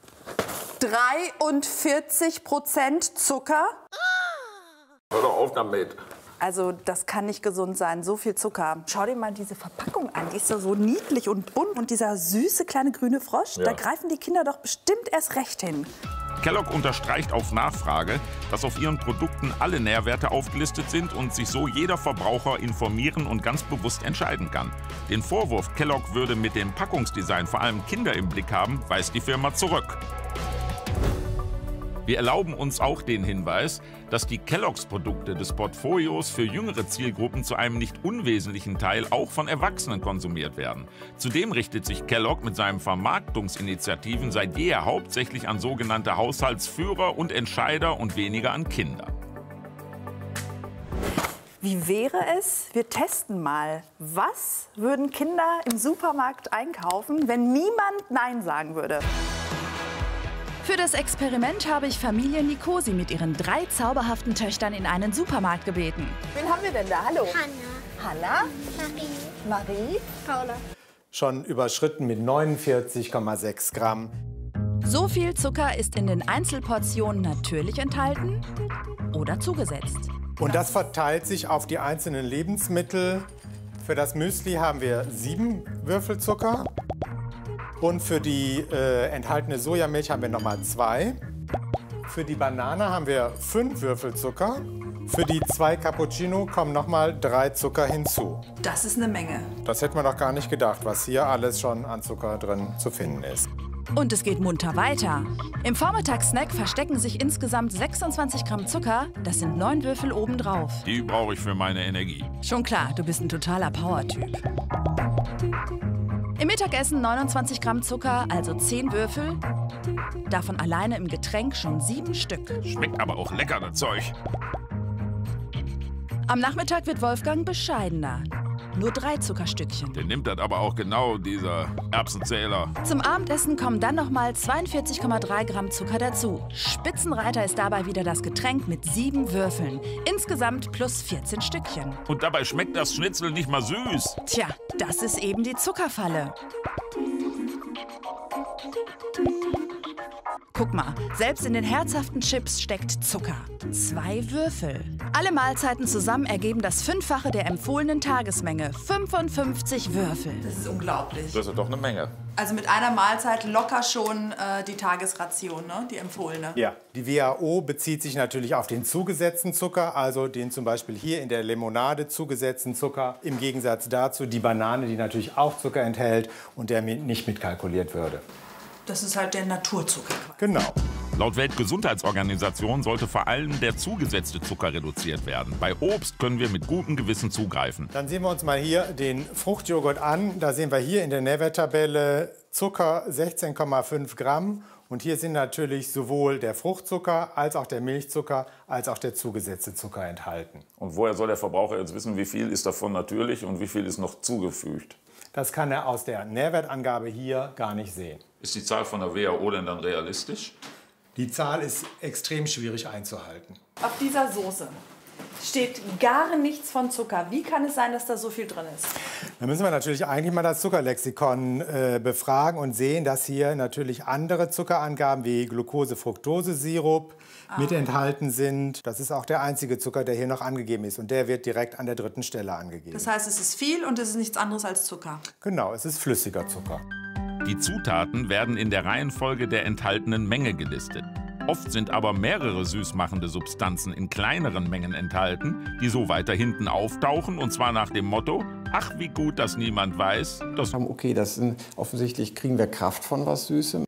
43% Zucker? Hör doch auf damit. Also das kann nicht gesund sein, so viel Zucker. Schau dir mal diese Verpackung an, die ist so niedlich und bunt. Und dieser süße kleine grüne Frosch, Ja. da greifen die Kinder doch bestimmt erst recht hin. Kellogg unterstreicht auf Nachfrage, dass auf ihren Produkten alle Nährwerte aufgelistet sind und sich so jeder Verbraucher informieren und ganz bewusst entscheiden kann. Den Vorwurf, Kellogg würde mit dem Packungsdesign vor allem Kinder im Blick haben, weist die Firma zurück. Wir erlauben uns auch den Hinweis, dass die Kellogg's-Produkte des Portfolios für jüngere Zielgruppen zu einem nicht unwesentlichen Teil auch von Erwachsenen konsumiert werden. Zudem richtet sich Kellogg mit seinen Vermarktungsinitiativen seit jeher hauptsächlich an sogenannte Haushaltsführer und Entscheider und weniger an Kinder. Wie wäre es, wir testen mal, was würden Kinder im Supermarkt einkaufen, wenn niemand Nein sagen würde? Für das Experiment habe ich Familie Nikosi mit ihren 3 zauberhaften Töchtern in einen Supermarkt gebeten. Wen haben wir denn da? Hallo. Hanna. Marie. Paula. Schon überschritten mit 49,6 Gramm. So viel Zucker ist in den Einzelportionen natürlich enthalten oder zugesetzt. Und das verteilt sich auf die einzelnen Lebensmittel. Für das Müsli haben wir 7 Würfel Zucker. Und für die enthaltene Sojamilch haben wir nochmal 2. Für die Banane haben wir 5 Würfel Zucker. Für die 2 Cappuccino kommen nochmal 3 Zucker hinzu. Das ist eine Menge. Das hätte man doch gar nicht gedacht, was hier alles schon an Zucker drin zu finden ist. Und es geht munter weiter. Im Vormittagssnack verstecken sich insgesamt 26 Gramm Zucker. Das sind 9 Würfel obendrauf. Die brauche ich für meine Energie. Schon klar, du bist ein totaler Power-Typ. Im Mittagessen 29 Gramm Zucker, also 10 Würfel. Davon alleine im Getränk schon 7 Stück. Schmeckt aber auch lecker, das Zeug. Am Nachmittag wird Wolfgang bescheidener. Nur 3 Zuckerstückchen. Der nimmt das aber auch genau, dieser Erbsenzähler. Zum Abendessen kommen dann nochmal 42,3 Gramm Zucker dazu. Spitzenreiter ist dabei wieder das Getränk mit 7 Würfeln. Insgesamt plus 14 Stückchen. Und dabei schmeckt das Schnitzel nicht mal süß. Tja, das ist eben die Zuckerfalle. Guck mal, selbst in den herzhaften Chips steckt Zucker. 2 Würfel. Alle Mahlzeiten zusammen ergeben das 5-fache der empfohlenen Tagesmenge. 55 Würfel. Das ist unglaublich. Das ist doch eine Menge. Also mit einer Mahlzeit locker schon die Tagesration, ne? Die empfohlene. Ja, die WHO bezieht sich natürlich auf den zugesetzten Zucker, also den zum Beispiel hier in der Limonade zugesetzten Zucker. Im Gegensatz dazu die Banane, die natürlich auch Zucker enthält und der nicht mitkalkuliert würde. Das ist halt der Naturzucker. Genau. Laut Weltgesundheitsorganisation sollte vor allem der zugesetzte Zucker reduziert werden. Bei Obst können wir mit gutem Gewissen zugreifen. Dann sehen wir uns mal hier den Fruchtjoghurt an. Da sehen wir hier in der Nährwerttabelle Zucker 16,5 Gramm. Und hier sind natürlich sowohl der Fruchtzucker als auch der Milchzucker als auch der zugesetzte Zucker enthalten. Und woher soll der Verbraucher jetzt wissen, wie viel ist davon natürlich und wie viel ist noch zugefügt? Das kann er aus der Nährwertangabe hier gar nicht sehen. Ist die Zahl von der WHO denn dann realistisch? Die Zahl ist extrem schwierig einzuhalten. Auf dieser Soße steht gar nichts von Zucker. Wie kann es sein, dass da so viel drin ist? Da müssen wir natürlich eigentlich mal das Zuckerlexikon befragen und sehen, dass hier natürlich andere Zuckerangaben wie Glucose-Fructose-Sirup mit enthalten sind. Das ist auch der einzige Zucker, der hier noch angegeben ist. Und der wird direkt an der 3. Stelle angegeben. Das heißt, es ist viel und es ist nichts anderes als Zucker. Genau, es ist flüssiger Zucker. Die Zutaten werden in der Reihenfolge der enthaltenen Menge gelistet. Oft sind aber mehrere süßmachende Substanzen in kleineren Mengen enthalten, die so weiter hinten auftauchen, und zwar nach dem Motto: Ach, wie gut, dass niemand weiß. Okay, offensichtlich kriegen wir Kraft von was Süßem.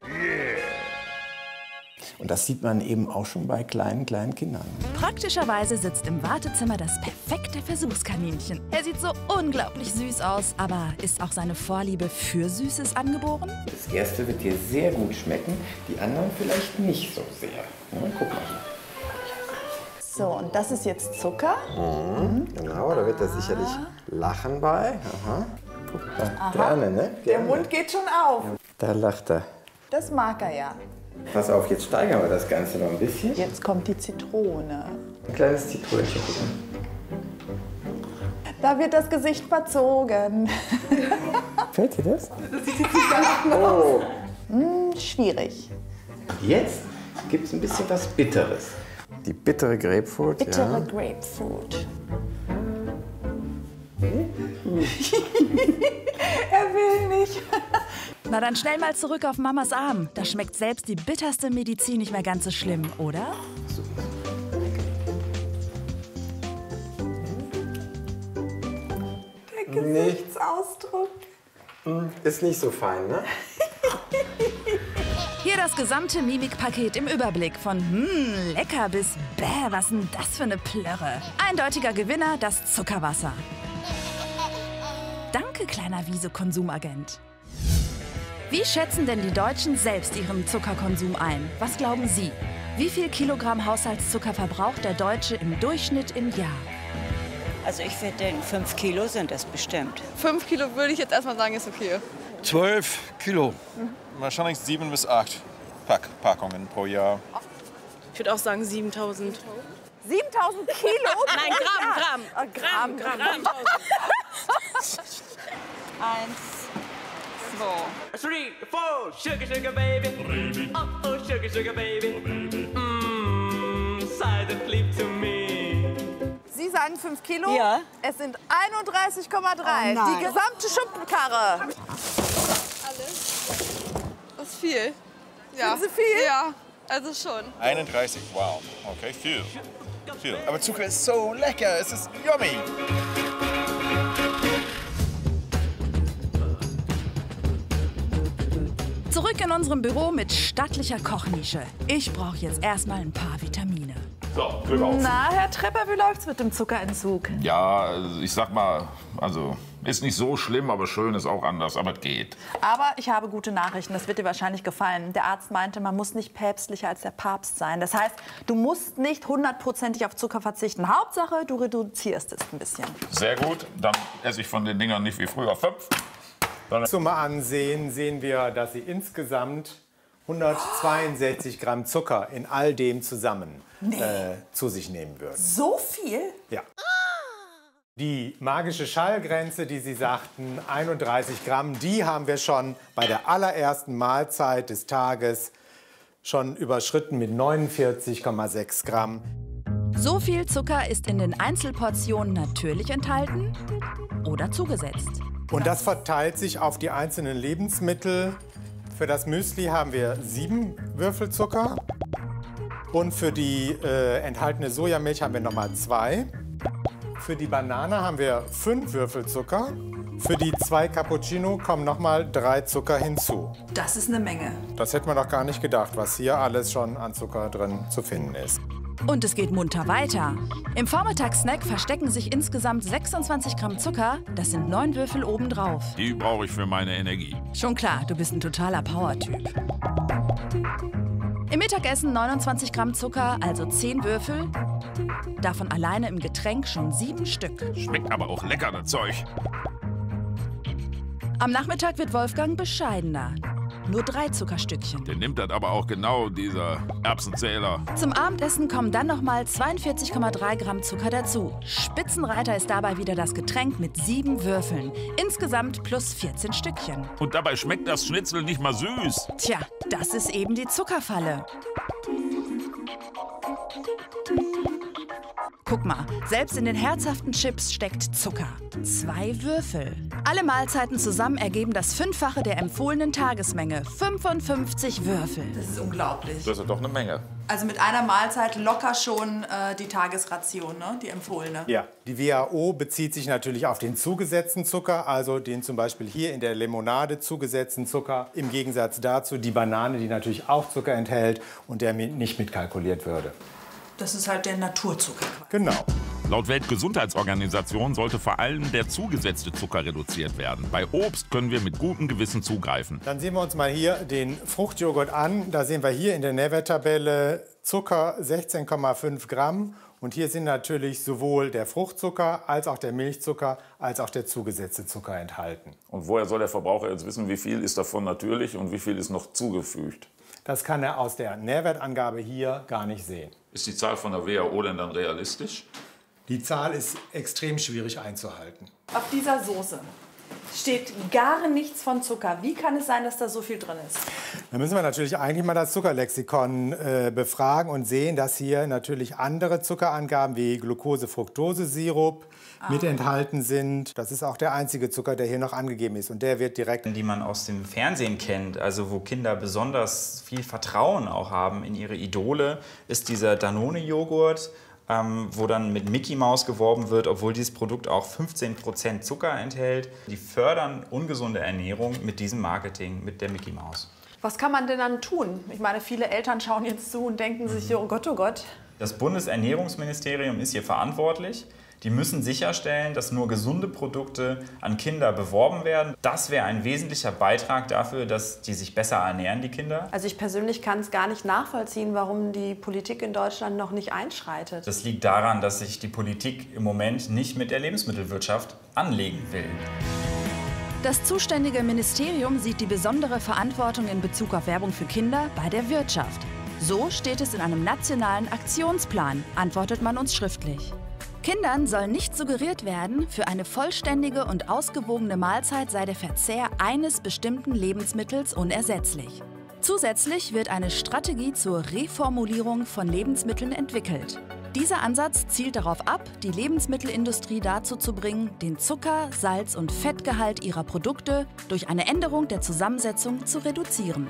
Und das sieht man eben auch schon bei kleinen Kindern. Praktischerweise sitzt im Wartezimmer das perfekte Versuchskaninchen. Er sieht so unglaublich süß aus, aber ist auch seine Vorliebe für Süßes angeboren? Das erste wird dir sehr gut schmecken, die anderen vielleicht nicht so sehr. Ja, guck mal hier. So, und das ist jetzt Zucker. Genau, da wird er sicherlich lachen bei. Aha. Guck mal, Aha. gerne, ne? Der Gerne. Mund geht schon auf. Da lacht er. Das mag er ja. Pass auf, jetzt steigern wir das Ganze noch ein bisschen. Jetzt kommt die Zitrone. Ein kleines Zitronenchen. Da wird das Gesicht verzogen. Fällt dir das? Das sieht jetzt gar nicht aus. Schwierig. Jetzt gibt es ein bisschen was Bitteres. Die bittere Grapefruit. Bittere ja. Grapefruit. Er will nicht. Na dann schnell mal zurück auf Mamas Arm. Da schmeckt selbst die bitterste Medizin nicht mehr ganz so schlimm, oder? Der Gesichtsausdruck. Ist nicht so fein, ne? Hier das gesamte Mimikpaket im Überblick von lecker bis bäh, was denn das für eine Plörre. Eindeutiger Gewinner, das Zuckerwasser. Danke, kleiner Wiese-Konsumagent. Wie schätzen denn die Deutschen selbst ihren Zuckerkonsum ein? Was glauben Sie? Wie viel Kilogramm Haushaltszucker verbraucht der Deutsche im Durchschnitt im Jahr? Also ich finde, 5 Kilo sind das bestimmt. 5 Kilo würde ich jetzt erstmal sagen, ist okay. 12 Kilo. Wahrscheinlich 7 bis 8 Packungen pro Jahr. Ich würde auch sagen 7000. 7000 Kilo? Nein, Gramm. Gramm. 1, 2. 3, 4, sugar, sugar, baby. Oh, oh, sugar, sugar, baby. Sei das lieb zu mir. Sie sagen 5 Kilo? Ja. Es sind 31,3. Oh die gesamte Schuppenkarre. Alles? Das ist viel. Ja. Sind Sie viel? Ja, also schon. 31, wow. Okay, viel. Aber Zucker ist so lecker, es ist yummy. Zurück in unserem Büro mit stattlicher Kochnische. Ich brauche jetzt erstmal ein paar Vitamine. So, Glück auf. Na, Herr Trepper, wie läuft's mit dem Zuckerentzug? Ja, ich sag mal, also ist nicht so schlimm, aber schön ist auch anders, aber es geht. Aber ich habe gute Nachrichten, das wird dir wahrscheinlich gefallen. Der Arzt meinte, man muss nicht päpstlicher als der Papst sein. Das heißt, du musst nicht 100%ig auf Zucker verzichten. Hauptsache, du reduzierst es ein bisschen. Sehr gut, dann esse ich von den Dingern nicht wie früher 5. Summe ansehen, sehen wir, dass Sie insgesamt 162 Gramm Zucker in all dem zusammen zu sich nehmen würden. So viel? Ja. Die magische Schallgrenze, die Sie sagten, 31 Gramm, die haben wir schon bei der allerersten Mahlzeit des Tages schon überschritten mit 49,6 Gramm. So viel Zucker ist in den Einzelportionen natürlich enthalten oder zugesetzt. Und das verteilt sich auf die einzelnen Lebensmittel. Für das Müsli haben wir 7 Würfel Zucker. Und für die enthaltene Sojamilch haben wir nochmal 2. Für die Banane haben wir 5 Würfel Zucker. Für die 2 Cappuccino kommen nochmal 3 Zucker hinzu. Das ist eine Menge. Das hätte man doch gar nicht gedacht, was hier alles schon an Zucker drin zu finden ist. Und es geht munter weiter. Im Vormittagssnack verstecken sich insgesamt 26 Gramm Zucker. Das sind 9 Würfel obendrauf. Die brauche ich für meine Energie. Schon klar, du bist ein totaler Power-Typ. Im Mittagessen 29 Gramm Zucker, also 10 Würfel. Davon alleine im Getränk schon 7 Stück. Schmeckt aber auch lecker, das Zeug. Am Nachmittag wird Wolfgang bescheidener. Nur 3 Zuckerstückchen. Der nimmt das aber auch genau, dieser Erbsenzähler. Zum Abendessen kommen dann nochmal 42,3 Gramm Zucker dazu. Spitzenreiter ist dabei wieder das Getränk mit 7 Würfeln. Insgesamt plus 14 Stückchen. Und dabei schmeckt das Schnitzel nicht mal süß. Tja, das ist eben die Zuckerfalle. Guck mal, selbst in den herzhaften Chips steckt Zucker. 2 Würfel. Alle Mahlzeiten zusammen ergeben das 5-fache der empfohlenen Tagesmenge. 55 Würfel. Das ist unglaublich. Das ist doch eine Menge. Also mit einer Mahlzeit locker schon die Tagesration, ne? Die empfohlene. Ja, die WHO bezieht sich natürlich auf den zugesetzten Zucker, also den zum Beispiel hier in der Limonade zugesetzten Zucker. Im Gegensatz dazu die Banane, die natürlich auch Zucker enthält und der nicht mitkalkuliert würde. Das ist halt der Naturzucker. Genau. Laut Weltgesundheitsorganisation sollte vor allem der zugesetzte Zucker reduziert werden. Bei Obst können wir mit gutem Gewissen zugreifen. Dann sehen wir uns mal hier den Fruchtjoghurt an. Da sehen wir hier in der Nährwerttabelle Zucker 16,5 Gramm. Und hier sind natürlich sowohl der Fruchtzucker als auch der Milchzucker als auch der zugesetzte Zucker enthalten. Und woher soll der Verbraucher jetzt wissen, wie viel ist davon natürlich und wie viel ist noch zugefügt? Das kann er aus der Nährwertangabe hier gar nicht sehen. Ist die Zahl von der WHO denn dann realistisch? Die Zahl ist extrem schwierig einzuhalten. Auf dieser Soße steht gar nichts von Zucker. Wie kann es sein, dass da so viel drin ist? Da müssen wir natürlich eigentlich mal das Zuckerlexikon befragen und sehen, dass hier natürlich andere Zuckerangaben wie Glucose-Fructose-Sirup mit enthalten sind. Das ist auch der einzige Zucker, der hier noch angegeben ist. Und der wird direkt... Die man aus dem Fernsehen kennt, also wo Kinder besonders viel Vertrauen auch haben in ihre Idole, ist dieser Danone-Joghurt, wo dann mit Mickey Maus geworben wird, obwohl dieses Produkt auch 15% Zucker enthält. Die fördern ungesunde Ernährung mit diesem Marketing, mit der Mickey Maus. Was kann man denn dann tun? Ich meine, viele Eltern schauen jetzt zu und denken sich so, oh Gott, oh Gott. Das Bundesernährungsministerium ist hier verantwortlich. Die müssen sicherstellen, dass nur gesunde Produkte an Kinder beworben werden. Das wäre ein wesentlicher Beitrag dafür, dass die sich besser ernähren, die Kinder. Also ich persönlich kann es gar nicht nachvollziehen, warum die Politik in Deutschland noch nicht einschreitet. Das liegt daran, dass sich die Politik im Moment nicht mit der Lebensmittelwirtschaft anlegen will. Das zuständige Ministerium sieht die besondere Verantwortung in Bezug auf Werbung für Kinder bei der Wirtschaft. So steht es in einem nationalen Aktionsplan, antwortet man uns schriftlich. Kindern soll nicht suggeriert werden, für eine vollständige und ausgewogene Mahlzeit sei der Verzehr eines bestimmten Lebensmittels unersetzlich. Zusätzlich wird eine Strategie zur Reformulierung von Lebensmitteln entwickelt. Dieser Ansatz zielt darauf ab, die Lebensmittelindustrie dazu zu bringen, den Zucker-, Salz- und Fettgehalt ihrer Produkte durch eine Änderung der Zusammensetzung zu reduzieren.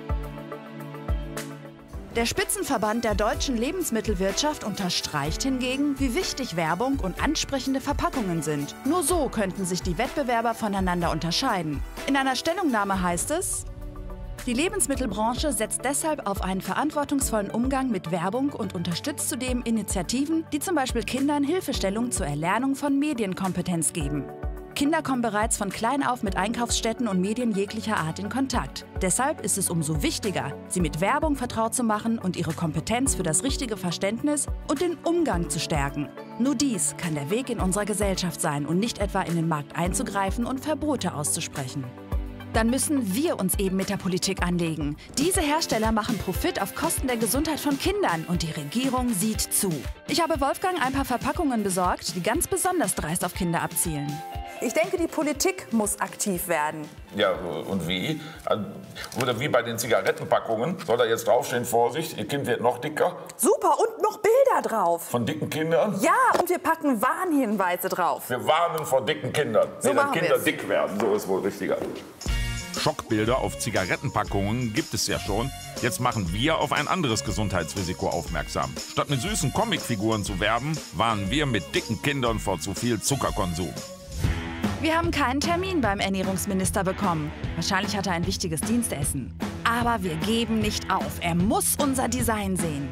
Der Spitzenverband der deutschen Lebensmittelwirtschaft unterstreicht hingegen, wie wichtig Werbung und ansprechende Verpackungen sind. Nur so könnten sich die Wettbewerber voneinander unterscheiden. In einer Stellungnahme heißt es: Die Lebensmittelbranche setzt deshalb auf einen verantwortungsvollen Umgang mit Werbung und unterstützt zudem Initiativen, die zum Beispiel Kindern Hilfestellung zur Erlernung von Medienkompetenz geben. Kinder kommen bereits von klein auf mit Einkaufsstätten und Medien jeglicher Art in Kontakt. Deshalb ist es umso wichtiger, sie mit Werbung vertraut zu machen und ihre Kompetenz für das richtige Verständnis und den Umgang zu stärken. Nur dies kann der Weg in unserer Gesellschaft sein und nicht etwa in den Markt einzugreifen und Verbote auszusprechen. Dann müssen wir uns eben mit der Politik anlegen. Diese Hersteller machen Profit auf Kosten der Gesundheit von Kindern und die Regierung sieht zu. Ich habe Wolfgang ein paar Verpackungen besorgt, die ganz besonders dreist auf Kinder abzielen. Ich denke, die Politik muss aktiv werden. Ja, und wie? Oder wie bei den Zigarettenpackungen. Soll da jetzt draufstehen, Vorsicht, Ihr Kind wird noch dicker? Super, und noch Bilder drauf. Von dicken Kindern? Ja, und wir packen Warnhinweise drauf. Wir warnen vor dicken Kindern. So dass machen Kinder wir's. dick werden, so ist wohl richtiger. Schockbilder auf Zigarettenpackungen gibt es ja schon. Jetzt machen wir auf ein anderes Gesundheitsrisiko aufmerksam. Statt mit süßen Comicfiguren zu werben, warnen wir mit dicken Kindern vor zu viel Zuckerkonsum. Wir haben keinen Termin beim Ernährungsminister bekommen. Wahrscheinlich hat er ein wichtiges Dienstessen. Aber wir geben nicht auf. Er muss unser Design sehen.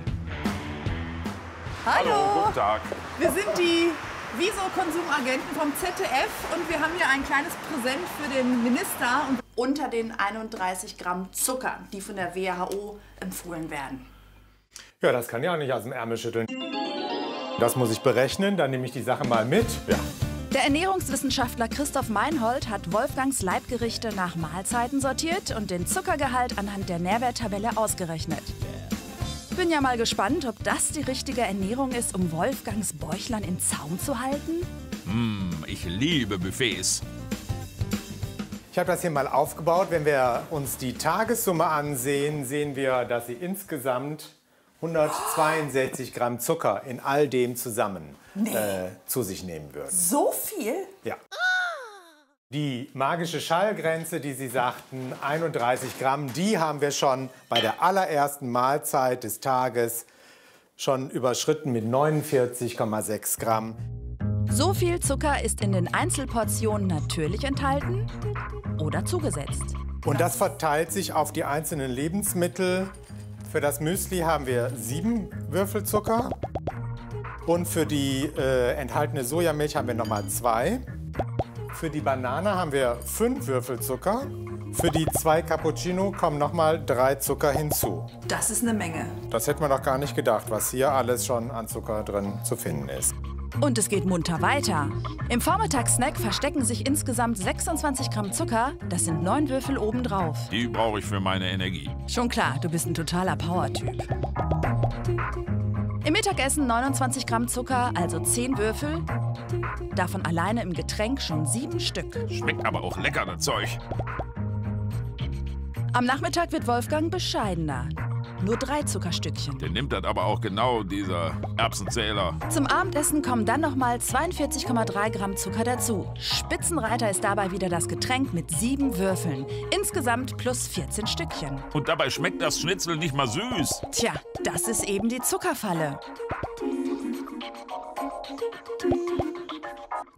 Hallo. Guten Tag. Wir sind die Viso-Konsumagenten vom ZDF und wir haben hier ein kleines Präsent für den Minister und unter den 31 Gramm Zucker, die von der WHO empfohlen werden. Ja, das kann ja auch nicht aus dem Ärmel schütteln. Das muss ich berechnen, dann nehme ich die Sache mal mit. Ja. Der Ernährungswissenschaftler Christoph Meinhold hat Wolfgangs Leibgerichte nach Mahlzeiten sortiert und den Zuckergehalt anhand der Nährwerttabelle ausgerechnet. Bin ja mal gespannt, ob das die richtige Ernährung ist, um Wolfgangs Bäuchlein in Zaum zu halten. Ich liebe Buffets. Ich habe das hier mal aufgebaut. Wenn wir uns die Tagessumme ansehen, sehen wir, dass Sie insgesamt 162 Gramm Zucker in all dem zusammen zu sich nehmen würden. So viel? Ja. Die magische Schallgrenze, die Sie sagten, 31 Gramm, die haben wir schon bei der allerersten Mahlzeit des Tages schon überschritten mit 49,6 Gramm. So viel Zucker ist in den Einzelportionen natürlich enthalten oder zugesetzt. Und das verteilt sich auf die einzelnen Lebensmittel. Für das Müsli haben wir 7 Würfel Zucker. Und für die enthaltene Sojamilch haben wir nochmal 2. Für die Banane haben wir 5 Würfel Zucker. Für die 2 Cappuccino kommen nochmal 3 Zucker hinzu. Das ist eine Menge. Das hätte man doch gar nicht gedacht, was hier alles schon an Zucker drin zu finden ist. Und es geht munter weiter. Im Vormittagssnack verstecken sich insgesamt 26 Gramm Zucker. Das sind 9 Würfel obendrauf. Die brauche ich für meine Energie. Schon klar, du bist ein totaler Power-Typ. Im Mittagessen 29 Gramm Zucker, also 10 Würfel. Davon alleine im Getränk schon 7 Stück. Schmeckt aber auch lecker, das Zeug. Am Nachmittag wird Wolfgang bescheidener. Nur 3 Zuckerstückchen. Der nimmt das aber auch genau, dieser Erbsenzähler. Zum Abendessen kommen dann nochmal 42,3 Gramm Zucker dazu. Spitzenreiter ist dabei wieder das Getränk mit 7 Würfeln. Insgesamt plus 14 Stückchen. Und dabei schmeckt das Schnitzel nicht mal süß. Tja, das ist eben die Zuckerfalle.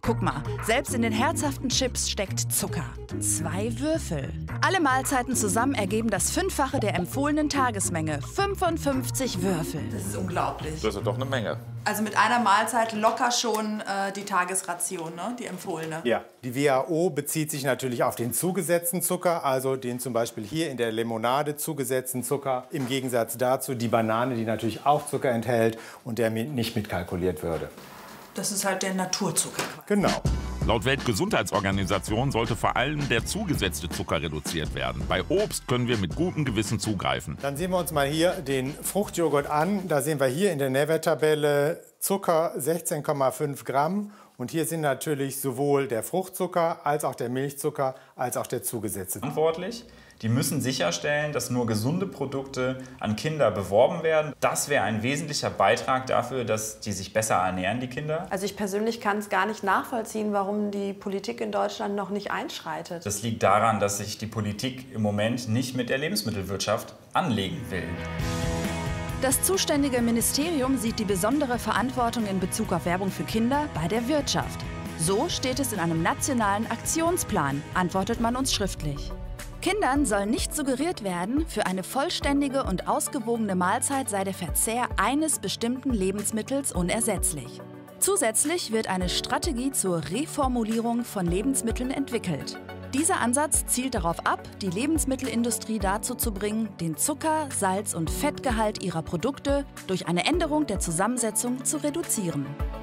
Guck mal, selbst in den herzhaften Chips steckt Zucker. 2 Würfel. Alle Mahlzeiten zusammen ergeben das 5-fache der empfohlenen Tagesmenge. 55 Würfel. Das ist unglaublich. Das ist doch eine Menge. Also mit einer Mahlzeit locker schon die Tagesration, ne? Die empfohlene. Ja, die WHO bezieht sich natürlich auf den zugesetzten Zucker, also den zum Beispiel hier in der Limonade zugesetzten Zucker. Im Gegensatz dazu die Banane, die natürlich auch Zucker enthält und der nicht mitkalkuliert würde. Das ist halt der Naturzucker. Genau. Laut Weltgesundheitsorganisation sollte vor allem der zugesetzte Zucker reduziert werden. Bei Obst können wir mit gutem Gewissen zugreifen. Dann sehen wir uns mal hier den Fruchtjoghurt an. Da sehen wir hier in der Nährwerttabelle Zucker 16,5 Gramm. Und hier sind natürlich sowohl der Fruchtzucker als auch der Milchzucker als auch der zugesetzte. Verantwortlich. Die müssen sicherstellen, dass nur gesunde Produkte an Kinder beworben werden. Das wäre ein wesentlicher Beitrag dafür, dass die sich besser ernähren, die Kinder. Also ich persönlich kann es gar nicht nachvollziehen, warum die Politik in Deutschland noch nicht einschreitet. Das liegt daran, dass sich die Politik im Moment nicht mit der Lebensmittelwirtschaft anlegen will. Das zuständige Ministerium sieht die besondere Verantwortung in Bezug auf Werbung für Kinder bei der Wirtschaft. So steht es in einem nationalen Aktionsplan, antwortet man uns schriftlich. Kindern soll nicht suggeriert werden, für eine vollständige und ausgewogene Mahlzeit sei der Verzehr eines bestimmten Lebensmittels unersetzlich. Zusätzlich wird eine Strategie zur Reformulierung von Lebensmitteln entwickelt. Dieser Ansatz zielt darauf ab, die Lebensmittelindustrie dazu zu bringen, den Zucker-, Salz- und Fettgehalt ihrer Produkte durch eine Änderung der Zusammensetzung zu reduzieren.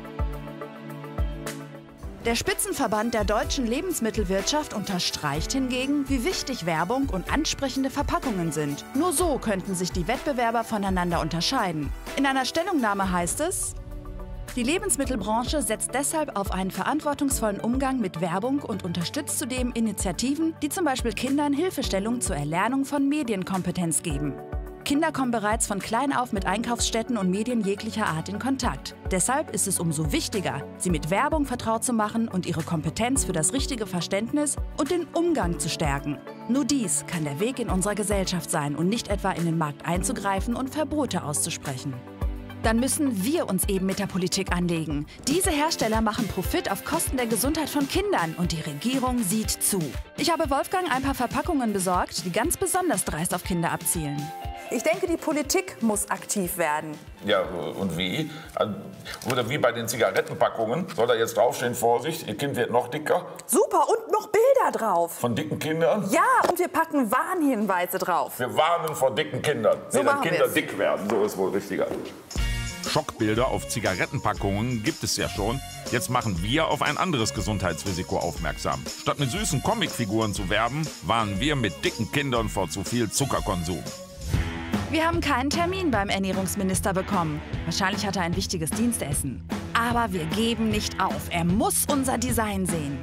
Der Spitzenverband der deutschen Lebensmittelwirtschaft unterstreicht hingegen, wie wichtig Werbung und ansprechende Verpackungen sind. Nur so könnten sich die Wettbewerber voneinander unterscheiden. In einer Stellungnahme heißt es: Die Lebensmittelbranche setzt deshalb auf einen verantwortungsvollen Umgang mit Werbung und unterstützt zudem Initiativen, die zum Beispiel Kindern Hilfestellung zur Erlernung von Medienkompetenz geben. Kinder kommen bereits von klein auf mit Einkaufsstätten und Medien jeglicher Art in Kontakt. Deshalb ist es umso wichtiger, sie mit Werbung vertraut zu machen und ihre Kompetenz für das richtige Verständnis und den Umgang zu stärken. Nur dies kann der Weg in unserer Gesellschaft sein und nicht etwa in den Markt einzugreifen und Verbote auszusprechen. Dann müssen wir uns eben mit der Politik anlegen. Diese Hersteller machen Profit auf Kosten der Gesundheit von Kindern und die Regierung sieht zu. Ich habe Wolfgang ein paar Verpackungen besorgt, die ganz besonders dreist auf Kinder abzielen. Ich denke, die Politik muss aktiv werden. Ja, und wie? Oder wie bei den Zigarettenpackungen. Soll da jetzt draufstehen, Vorsicht, Ihr Kind wird noch dicker? Super, und noch Bilder drauf. Von dicken Kindern? Ja, und wir packen Warnhinweise drauf. Wir warnen vor dicken Kindern. So Nicht, dass machen Kinder wir's. dick werden, so ist wohl richtiger. Schockbilder auf Zigarettenpackungen gibt es ja schon. Jetzt machen wir auf ein anderes Gesundheitsrisiko aufmerksam. Statt mit süßen Comicfiguren zu werben, warnen wir mit dicken Kindern vor zu viel Zuckerkonsum. Wir haben keinen Termin beim Ernährungsminister bekommen. Wahrscheinlich hat er ein wichtiges Dienstessen. Aber wir geben nicht auf. Er muss unser Design sehen.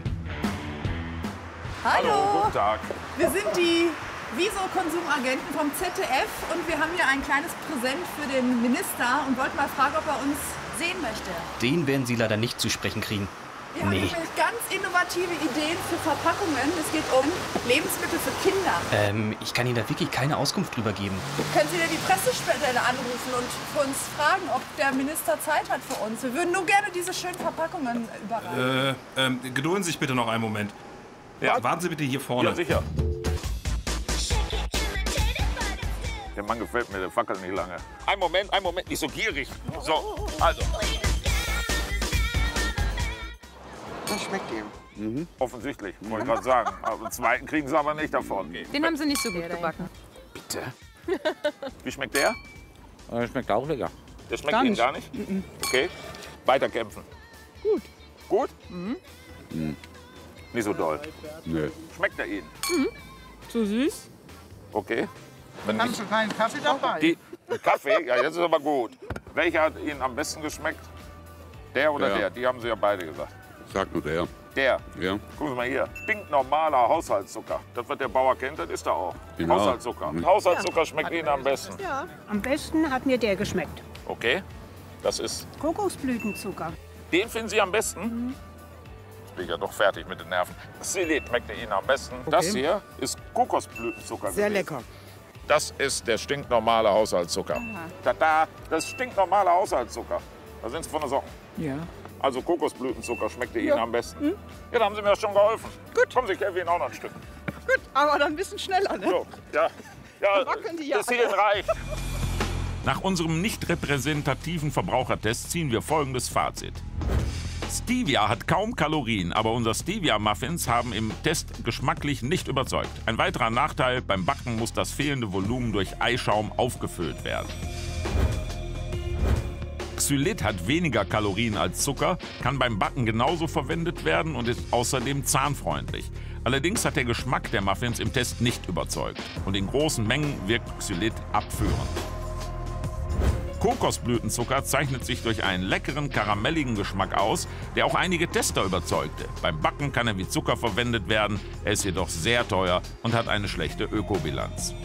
Hallo. Guten Tag. Wir sind die Wieso-Konsumagenten vom ZDF und wir haben hier ein kleines Präsent für den Minister und wollten mal fragen, ob er uns sehen möchte. Den werden Sie leider nicht zu sprechen kriegen. Wir haben nämlich ganz innovative Ideen für Verpackungen. Es geht um Lebensmittel für Kinder. Ich kann Ihnen da wirklich keine Auskunft drüber geben. Können Sie denn die Pressestelle anrufen und für uns fragen, ob der Minister Zeit hat für uns? Wir würden nur gerne diese schönen Verpackungen überreichen. Gedulden Sie sich bitte noch einen Moment. Ja. Warten Sie bitte hier vorne. Ja, sicher. Der Mann gefällt mir, der fackelt nicht lange. Ein Moment, nicht so gierig. So, also. Das schmeckt ihm. Offensichtlich, wollte ich gerade sagen. Aber den zweiten kriegen Sie aber nicht davon. Den haben Sie nicht so gut gebacken. Bitte? Wie schmeckt der? Der schmeckt auch lecker. Der schmeckt Ihnen gar nicht? Okay. Weiterkämpfen. Gut. Gut? Mhm. Nicht so doll. Nö. Schmeckt er Ihnen? Zu süß? Okay. Wenn Haben Sie keinen Kaffee dabei? Kaffee? Ja, jetzt ist aber gut. Welcher hat Ihnen am besten geschmeckt? Der oder der? Die haben Sie ja beide gesagt. Sag nur der. Der? Ja. Gucken Sie mal hier. Stinknormaler Haushaltszucker. Das, was der Bauer kennt, das ist er auch. Genau. Haushaltszucker. Haushaltszucker schmeckt Ihnen am besten. Ja, am besten hat mir der geschmeckt. Okay. Das ist... Kokosblütenzucker. Den finden Sie am besten? Jetzt bin ich ja doch fertig mit den Nerven. Xylit schmeckt Ihnen am besten. Okay. Das hier ist Kokosblütenzucker. Sehr gewesen. lecker. Das ist der stinknormale Haushaltszucker. Tada! Das ist stinknormale Haushaltszucker. Da sind Sie von der Socken. Ja. Also Kokosblütenzucker schmeckt Ihnen am besten. Ja, da haben Sie mir schon geholfen. Gut. Kommen Sie, ich helfe Ihnen auch noch ein Stück. Gut, aber dann ein bisschen schneller, ne? So, ja, bis hierhin reicht. Nach unserem nicht repräsentativen Verbrauchertest ziehen wir folgendes Fazit. Stevia hat kaum Kalorien, aber unsere Stevia-Muffins haben im Test geschmacklich nicht überzeugt. Ein weiterer Nachteil: beim Backen muss das fehlende Volumen durch Eischaum aufgefüllt werden. Xylit hat weniger Kalorien als Zucker, kann beim Backen genauso verwendet werden und ist außerdem zahnfreundlich. Allerdings hat der Geschmack der Muffins im Test nicht überzeugt und in großen Mengen wirkt Xylit abführend. Kokosblütenzucker zeichnet sich durch einen leckeren, karamelligen Geschmack aus, der auch einige Tester überzeugte. Beim Backen kann er wie Zucker verwendet werden, er ist jedoch sehr teuer und hat eine schlechte Ökobilanz.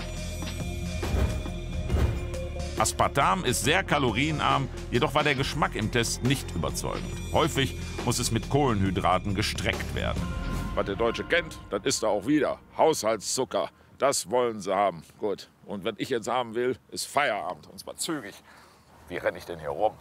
Aspartam ist sehr kalorienarm, jedoch war der Geschmack im Test nicht überzeugend. Häufig muss es mit Kohlenhydraten gestreckt werden. Was der Deutsche kennt, das ist er auch wieder. Haushaltszucker, das wollen sie haben. Gut, und wenn ich jetzt haben will, ist Feierabend, und zwar zügig. Wie renne ich denn hier rum?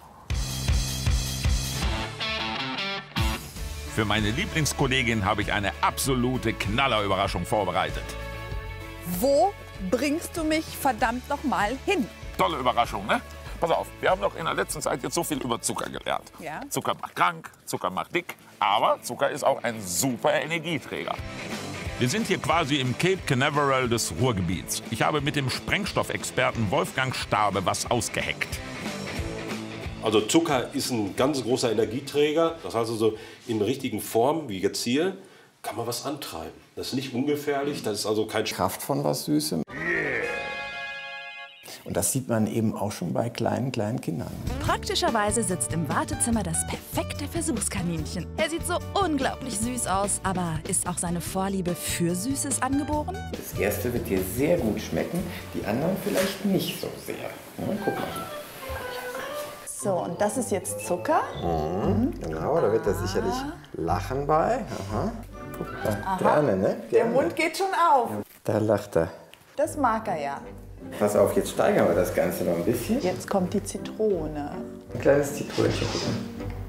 Für meine Lieblingskollegin habe ich eine absolute Knallerüberraschung vorbereitet. Wo bringst du mich verdammt noch mal hin? Tolle Überraschung, ne? Pass auf, wir haben doch in der letzten Zeit jetzt so viel über Zucker gelernt. Ja. Zucker macht krank, Zucker macht dick, aber Zucker ist auch ein super Energieträger. Wir sind hier quasi im Cape Canaveral des Ruhrgebiets. Ich habe mit dem Sprengstoffexperten Wolfgang Stabe was ausgeheckt. Also Zucker ist ein ganz großer Energieträger. Das heißt also, in richtigen Formen, wie jetzt hier, kann man was antreiben. Das ist nicht ungefährlich, das ist also kein Kraft von was Süßem. Und das sieht man eben auch schon bei kleinen Kindern. Praktischerweise sitzt im Wartezimmer das perfekte Versuchskaninchen. Er sieht so unglaublich süß aus, aber ist auch seine Vorliebe für Süßes angeboren? Das erste wird dir sehr gut schmecken, die anderen vielleicht nicht so sehr. Ja, guck mal. So, und das ist jetzt Zucker. Genau, da wird er sicherlich lachen bei. Aha. Guck mal, gerne, ne? Der Mund geht schon auf. Da lacht er. Das mag er ja. Pass auf, jetzt steigern wir das Ganze noch ein bisschen. Jetzt kommt die Zitrone. Ein kleines Zitronenchen, guck mal.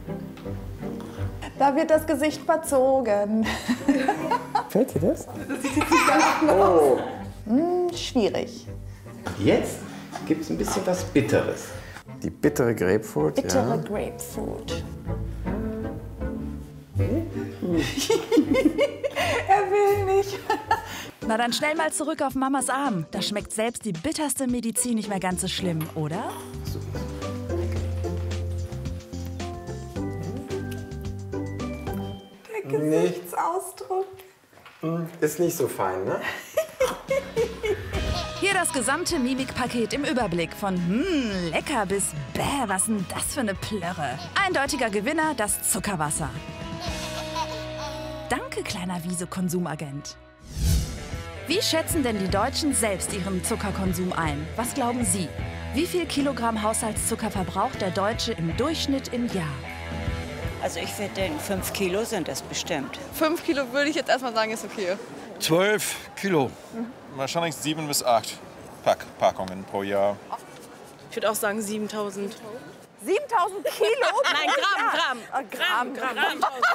Da wird das Gesicht verzogen. Fällt dir das? Das sieht jetzt nicht danach aus. Schwierig. Jetzt gibt es ein bisschen was Bitteres. Die bittere Grapefruit. Bittere Grapefruit. Er will nicht. Na dann schnell mal zurück auf Mamas Arm. Da schmeckt selbst die bitterste Medizin nicht mehr ganz so schlimm, oder? Der Gesichtsausdruck. Ist nicht so fein, ne? Hier das gesamte Mimikpaket im Überblick. Von lecker bis bäh, was denn das für eine Plörre. Eindeutiger Gewinner, das Zuckerwasser. Danke, kleiner Wiese-Konsumagent. Wie schätzen denn die Deutschen selbst ihren Zuckerkonsum ein? Was glauben Sie? Wie viel Kilogramm Haushaltszucker verbraucht der Deutsche im Durchschnitt im Jahr? Also ich finde, 5 Kilo sind das bestimmt. 5 Kilo würde ich jetzt erstmal sagen, ist okay. 12 Kilo. Wahrscheinlich 7 bis 8 Packungen pro Jahr. Ich würde auch sagen 7000. 7000 Kilo? Nein, Gramm. Gramm. 1,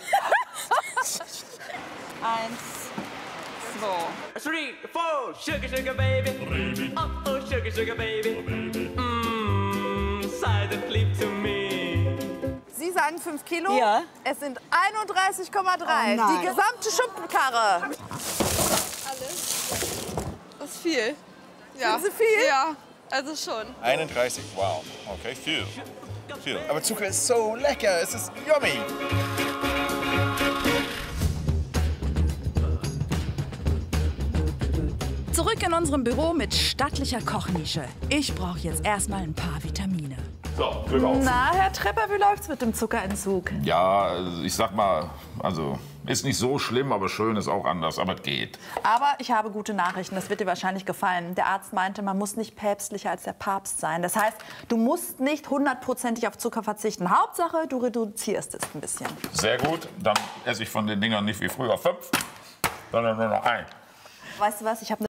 2. 3, 4, sugar, sugar, baby. Oh, oh, sugar, sugar, baby. Silent sleep to me. Sie sagen 5 Kilo? Ja. Es sind 31,3. Die gesamte Schuppenkarre. Alles? Das ist viel. Ja. Sind Sie viel? Ja, also schon. 31, wow. Okay, viel. Aber Zucker ist so lecker, es ist yummy. Zurück in unserem Büro mit stattlicher Kochnische. Ich brauche jetzt erstmal ein paar Vitamine. So, Glück auf. Na, Herr Trepper, wie läuft's mit dem Zuckerentzug? Ja, ich sag mal, also ist nicht so schlimm, aber schön ist auch anders, aber es geht. Aber ich habe gute Nachrichten, das wird dir wahrscheinlich gefallen. Der Arzt meinte, man muss nicht päpstlicher als der Papst sein. Das heißt, du musst nicht 100%ig auf Zucker verzichten. Hauptsache, du reduzierst es ein bisschen. Sehr gut, dann esse ich von den Dingern nicht wie früher 5, sondern nur noch 1. Weißt du was, ich habe